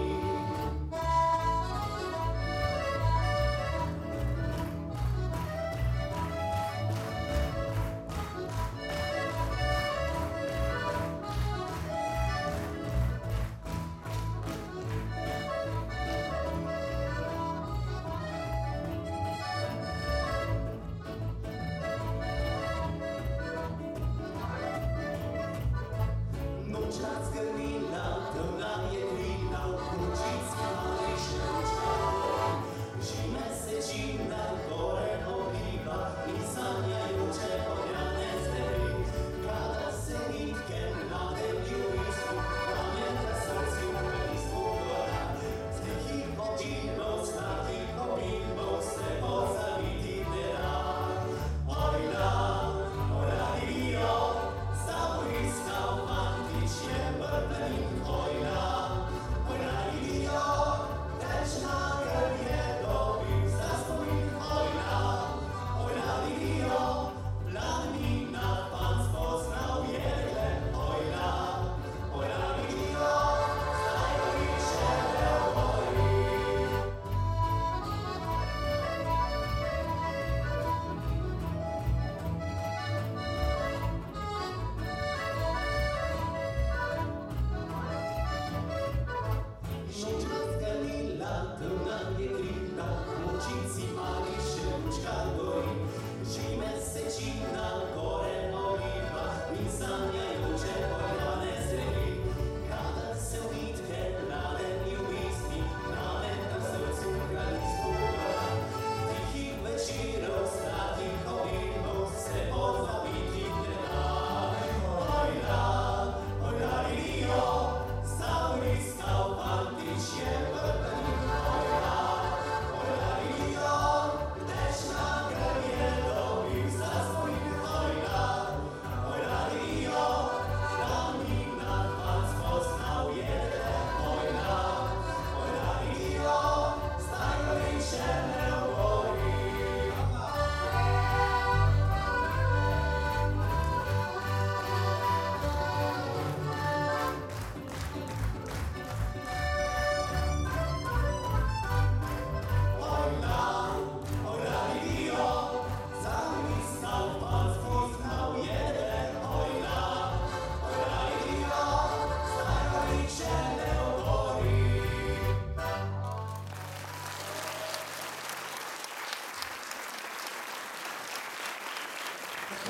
But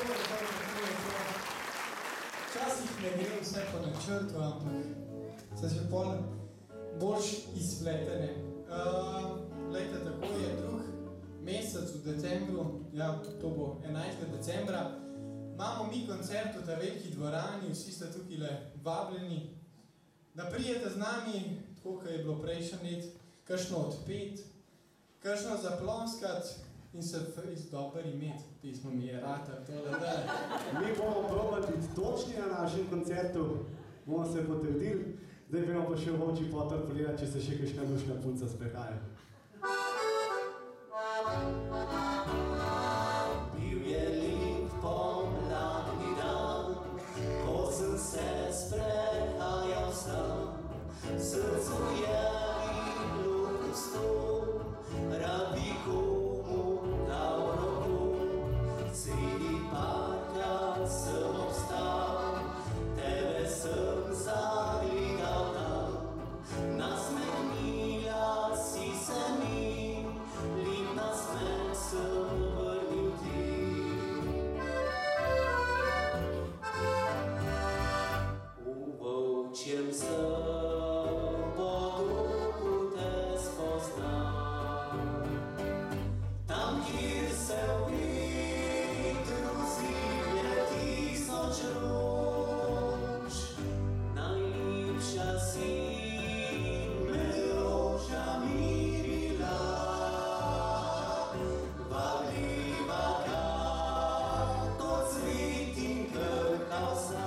dobro, dobro, dobro. Včasih ne gre vse po načrtu, ampak se že pol boljš izpletene. Uh, Glejte, tako je drug mesec v decembru, ja, to bo enajstega decembra. Imamo mi koncert v ta veliki dvorani, vsi ste tukaj le vabljeni, da prijete z nami, tako kot je bilo prejšnji let, kakšno odpet, kakšno zaploskat in se fris dober imeti. Pismo mi je rata, tole, da. Mi bomo probali biti točni na našem koncertu, bomo se potrdili, zdaj bomo pa še v oči potem pogledati, če se še kakšna dušna punca sprehaja. Bil je lep pomladni dan, ko sem se sprehajal sam. Srcu je bilo pusto, rad bi komu dal roko. Sredi parka sem obstal, tebe sem zagledal tam. Nasmehnila si se mi, lep nasmeh sem vrnil ti. V volčjem Bogu te spoznam, tam, kjer se v vetru ziblje tisoč rož. Najlepša si med rožami bila, vabljiva kakor cvet in krhka vsa.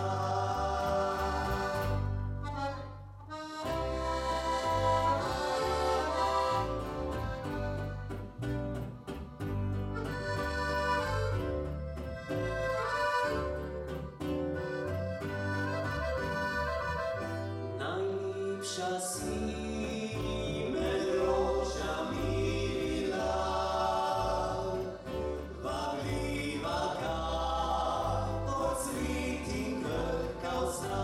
Najlepša si med rožami bila, vabljiva kakor cvet in krhka vsa.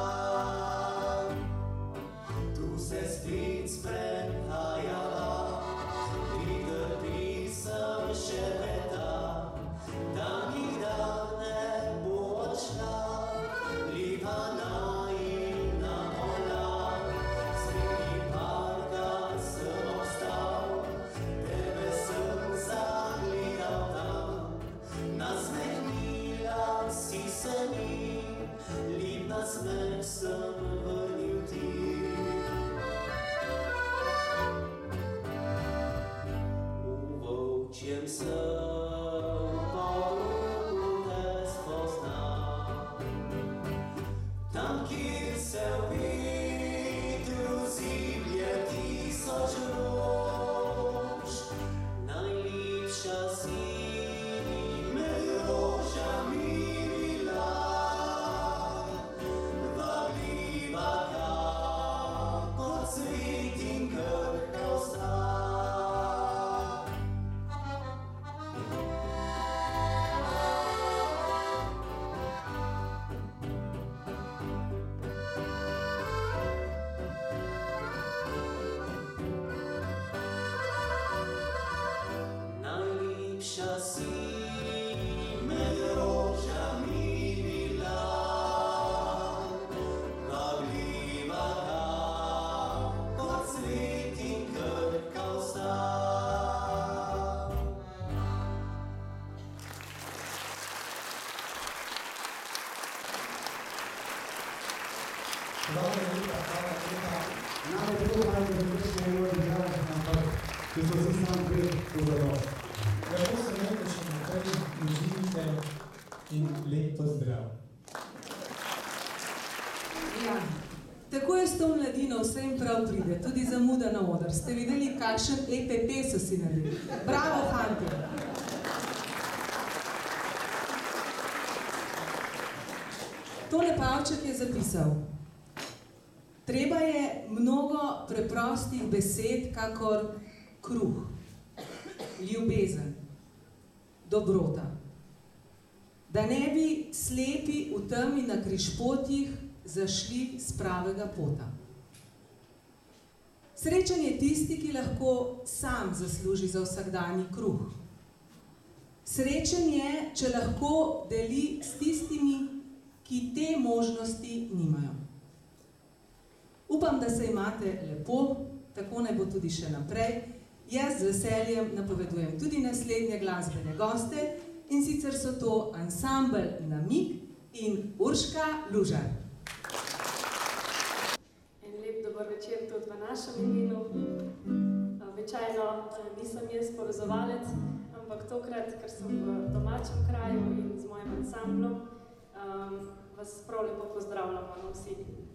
Tu se spet sprehajala, pride pisem šepeta, da nikdar ne bo odšla, lepa najina moja. Sredi parka sem obstal, tebe sem zagledal tam. Nasmehnila si se mi, lep nasmeh sem vrnil ti. V volčjem Bogu te spoznam, tam, kjer se v vetru ziblje tisoč rož. Najlepša si med rožami bila, vabljiva kakor cvet in krhka vsa. Najlepša si med rožami bila, vabljiva kakor cvet in krhka vsa. Hvala lepa, hvala lepa. Nam je bilo malo drugačne eno države, ampak če so vsi sam pred, to zadost. Lepo se imejte še naprej, uživite in lep pozdrav. Ja, tako je s to mladino, vse jim prav pride, tudi zamuda na oder. Ste videli, kakšen E P P so si naredili? Bravo, fanti! Tone Pavček je zapisal: treba je mnogo preprostih besed, kakor kruh, ljubezen, dobrota. Da ne bi slepi v temi na križpotjih zašli s pravega pota. Srečen je tisti, ki lahko sam zasluži za vsakdanji kruh. Srečen je, če lahko deli s tistimi, ki te možnosti nimajo. Upam, da se imate lepo, tako naj bo tudi še naprej. Jaz z veseljem napovedujem tudi naslednje glasbene goste, in sicer so to ansambel Namig in Urška Lužar. En lep dober večer tudi v našem imenu. Običajno nisem jaz povezovalec, ampak tokrat, ker sem v domačem kraju in z mojim ansamblom, um, vas prav lepo pozdravljamo na vsi.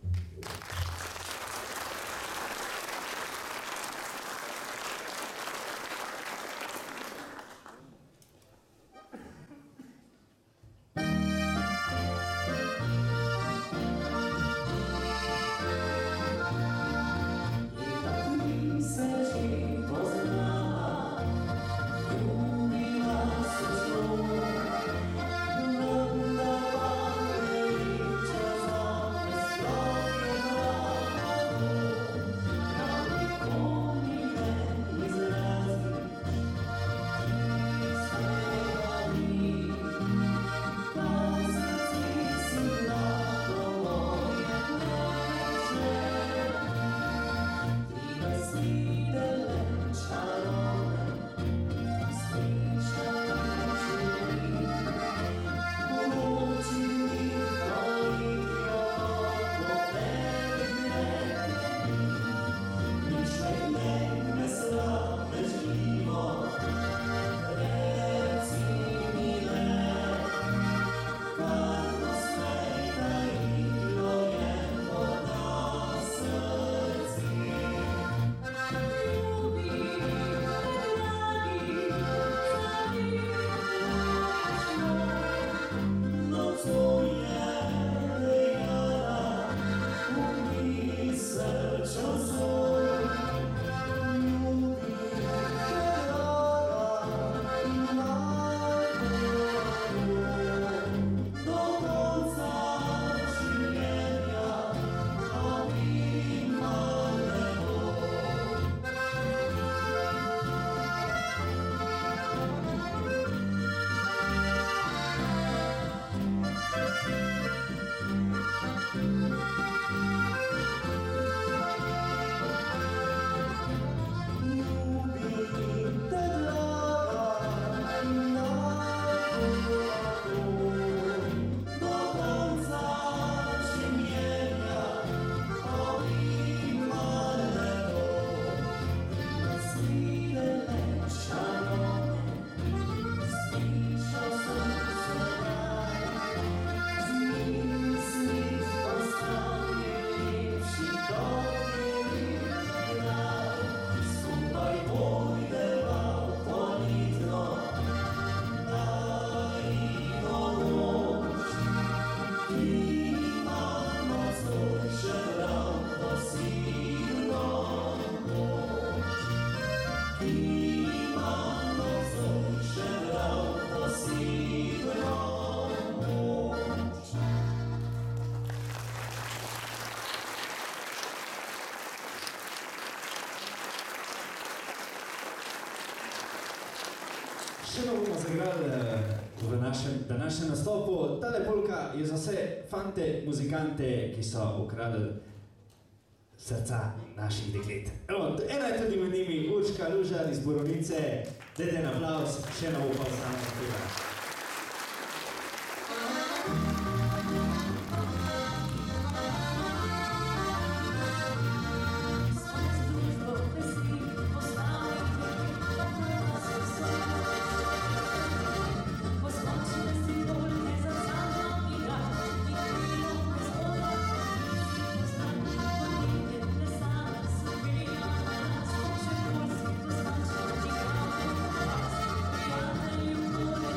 Še eno bomo zagrali v našem današnjem nastopu. Tale polka je za vse fante, muzikante, ki so ukradli srca naših deklet. Evo, ena je tudi med njimi Urška Lužar iz Borovnice. Dajte en aplavz, še eno bo pa samo tega. Prijatelju,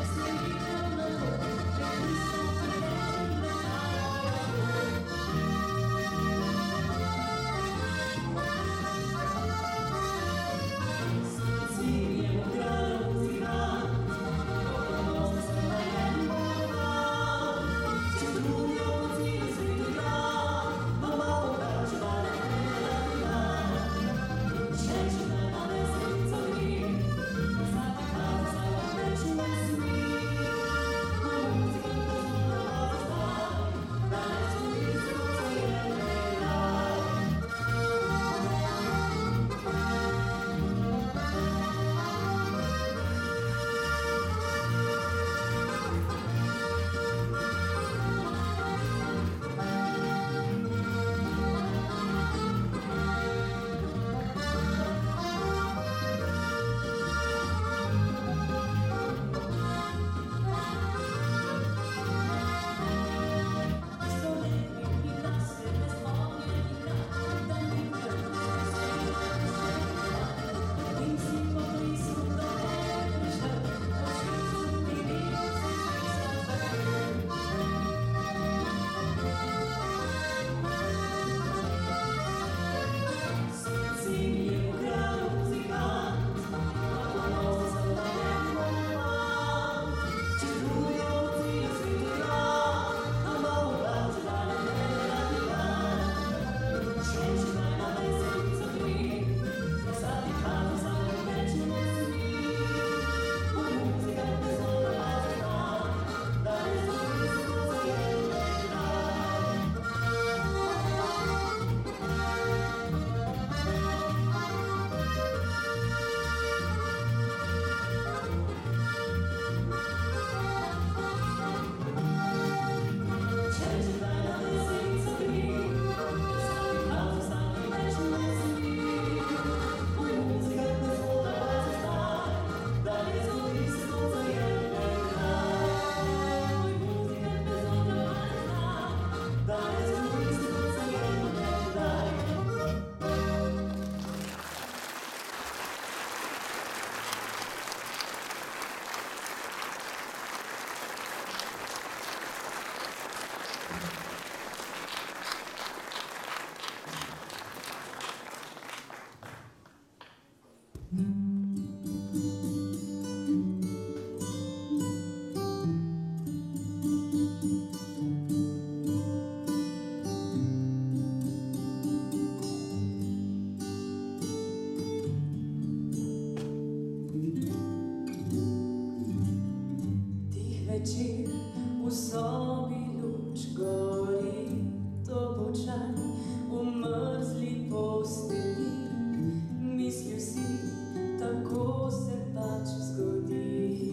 večer v sobi luč gori, to počan v mrzli posteli. Mislil si, tako se pač zgodi.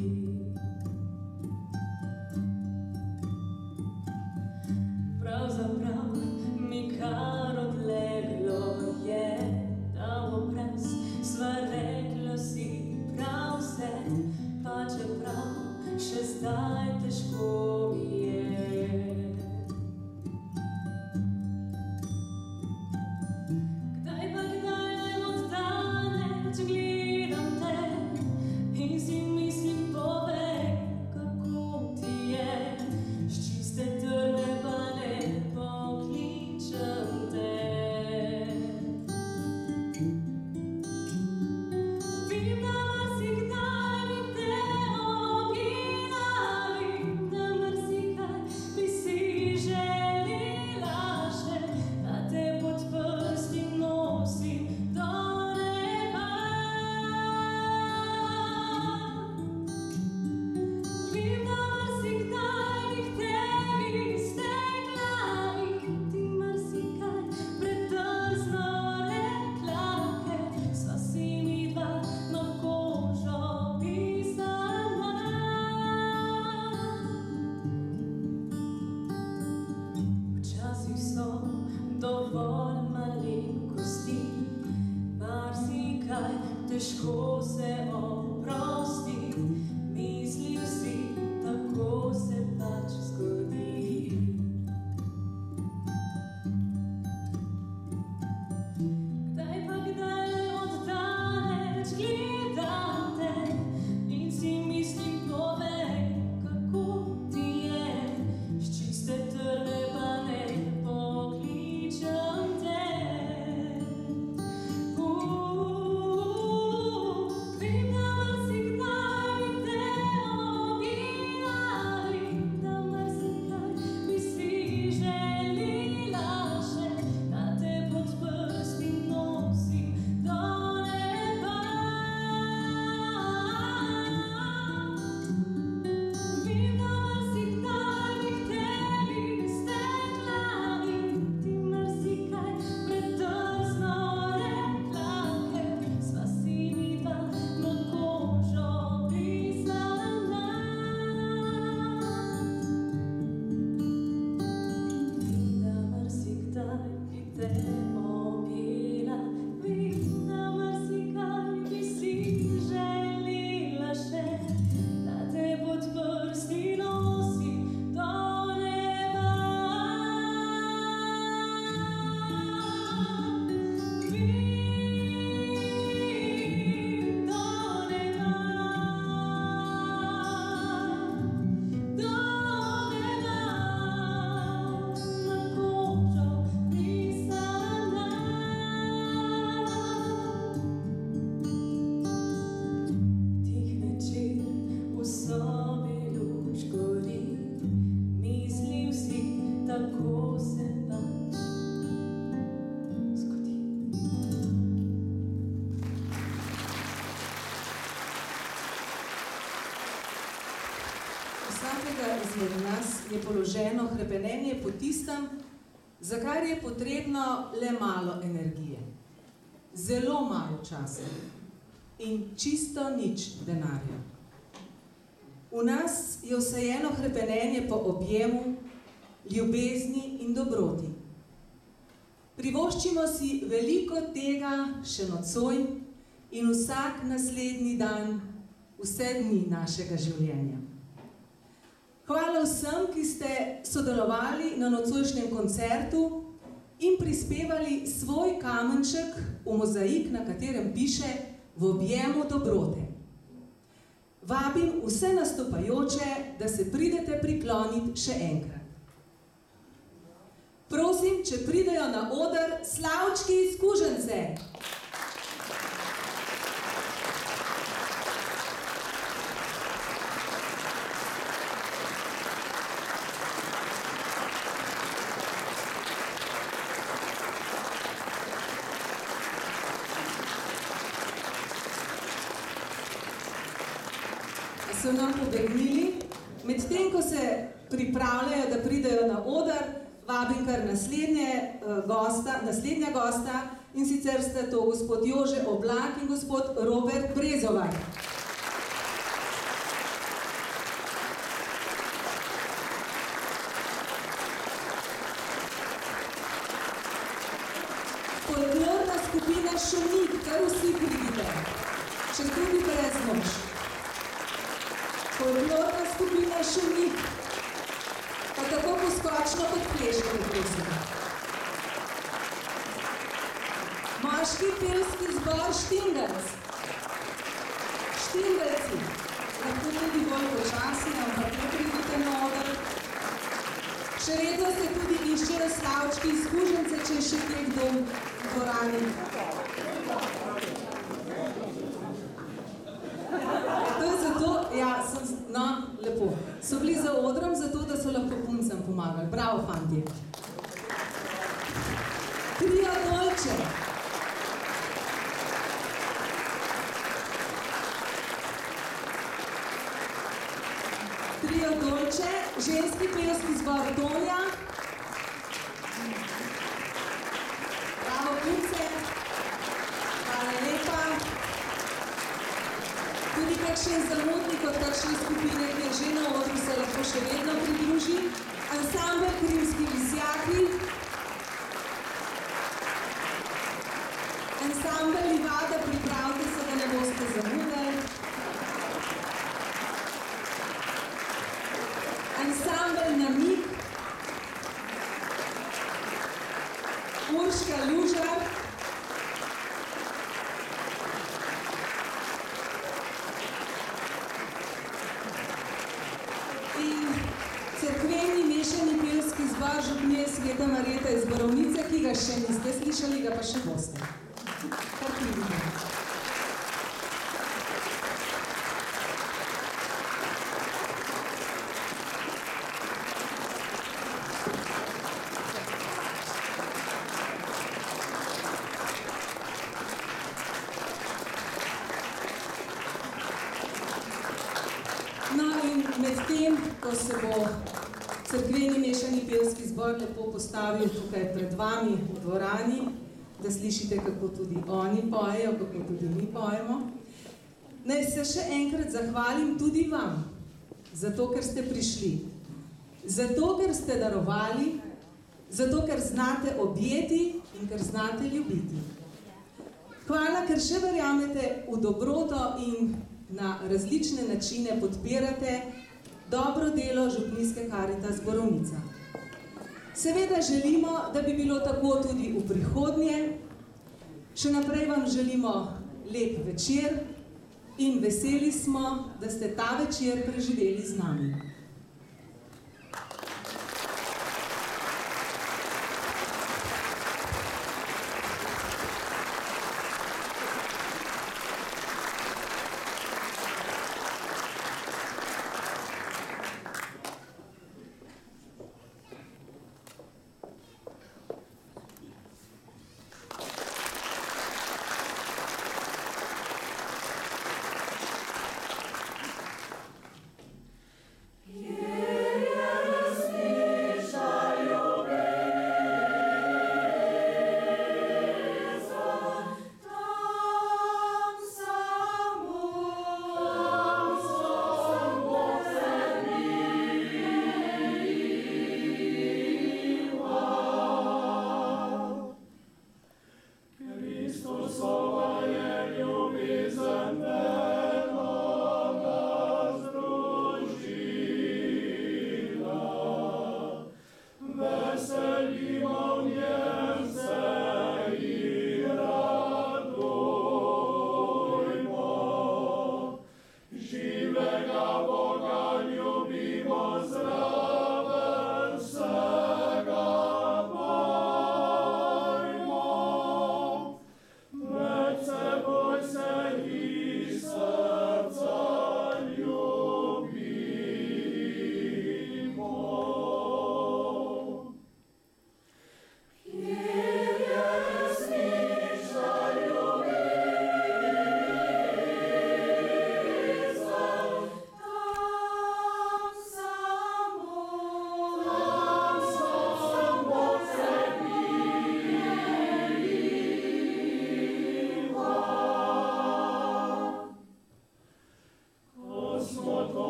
Pravzaprav mi kar odleglo je, da v obraz sva rekla si prav vse, pa čeprav še zdaj težko mi je. Kdaj pa kdaj od daleč gledam te in si mislim, povej, kako ti je, s čiste trme pa ne pokličem te. Vem, da marsikdaj bi te objela, vem, da marsikaj bi si želela še, da te pod prsti nosim do neba. Vem, da marsikdaj bi k tebi stekla in ti marsikaj predrzno rekla, ker sva si midva na kožo pisana. Včasih so dovolj malenkosti, marsikaj težko se oprosti. Mislil si, tako se pač zgodi. Kdaj pa kdaj od daleč gledam te in si mislim, povej, kako ti je, s čiste trme pa ne pokličem te. Uuu, vem, da marsikdaj bi te objela, vem, da marsikaj bi si želela še, da te pod prsti nosim do neba. Vem, da marsikdaj bi k tebi stekla in ti marsikaj predrzno rekla, ker sva si midva na kožo pisana. Vem, da marsikdaj bi te objela, vem, da marsikaj bi si želela še, da te pod prsti nosim do neba. Vem, do neba, do neba, na kožo pisana. Tih večer v sobi luč gori, mislil si, tako se pač zgodi. Vsakega izmed nas je položeno hrepenenje po tistem, za kar je potrebno le malo energije, zelo malo časa in čisto nič denarja. V nas je vsajeno hrepenenje po objemu, ljubezni in dobroti. Privoščimo si veliko tega še nocoj in vsak naslednji dan, vse dni našega življenja. Hvala vsem, ki ste sodelovali na nocojšnjem koncertu in prispevali svoj kamenček v mozaik, na katerem piše v objemu dobrote. Vabim vse nastopajoče, da se pridete prikloniti še enkrat. Prosim, če pridejo na oder Slavčki iz Kužence. So nam pobegnili, Medtem, ko se pripravljajo, da pridejo na oder, vabim kar naslednje, uh, gosta, naslednja gosta, in sicer sta to gospod Jože Oblak in gospod Robert Brezovaj. Folklorna skupina Šumik, kar vsi pridite, še tudi brez noč. Folklorna skupina Šumik, pa tako poskočno kot pleško, prosim. Moški pevski zbor Štingelc. Štingelci, lahko tudi bolj počasi, ampak ne pridite na oder. Še vedno se tudi iščejo slavčki izkužence, če je še kje kdo v dvorani. To je zato, ja, sem, no, lepo. So bili za odrom zato, da so lahko puncem pomagali. Bravo, fantje. Trio Dolče. Trio Dolče, ženski pevski zbor Tonja. Bravo, punce. Hvala lepa. Tudi kakšen zamudnik od kakšne skupine, ki je že na odru, se lahko še vedno pridruži. Ansambel Krimski lisjaki. Ansambel Livada, pripravite se, da ne boste zamudali. Ansambel Namik. Urška Lužar. In cerkveni mešani pevski zbor Župnije Sveta Marjeta iz Borovnice, ki ga še niste slišali, ga pa še boste. Kar pridite. No in med tem, ko se bo cerkveni mešani pevski zbor lepo postavil tukaj pred vami v dvorani, da slišite, kako tudi oni pojejo, kako tudi mi pojemo. Naj se še enkrat zahvalim tudi vam, zato ker ste prišli, zato ker ste darovali, zato ker znate objeti in ker znate ljubiti. Hvala, ker še verjamete v dobroto in na različne načine podpirate dobro delo Župnijske Karitas Borovnica. Seveda želimo, da bi bilo tako tudi v prihodnje. Še naprej vam želimo lep večer in veseli smo, da ste ta večer preživeli z nami.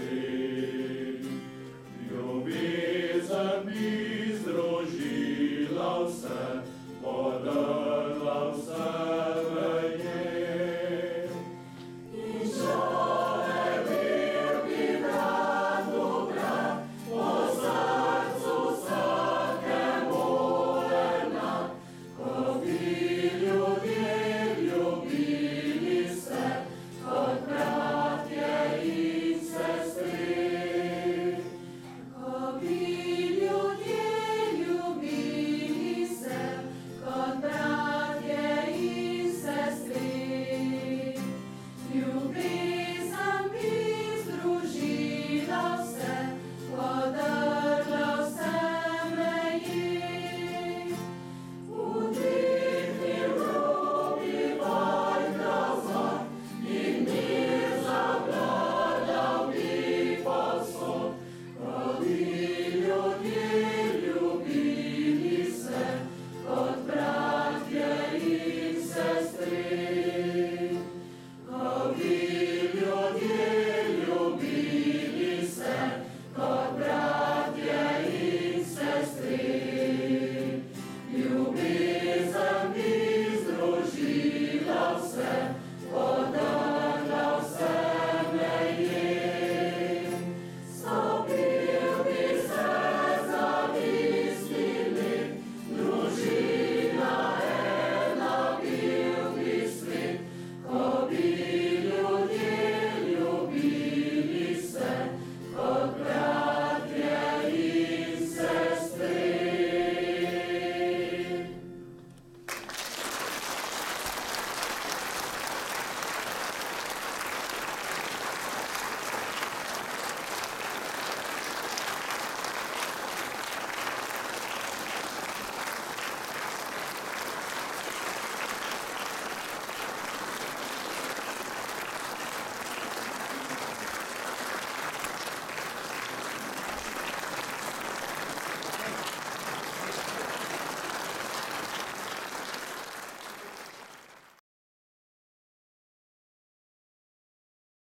si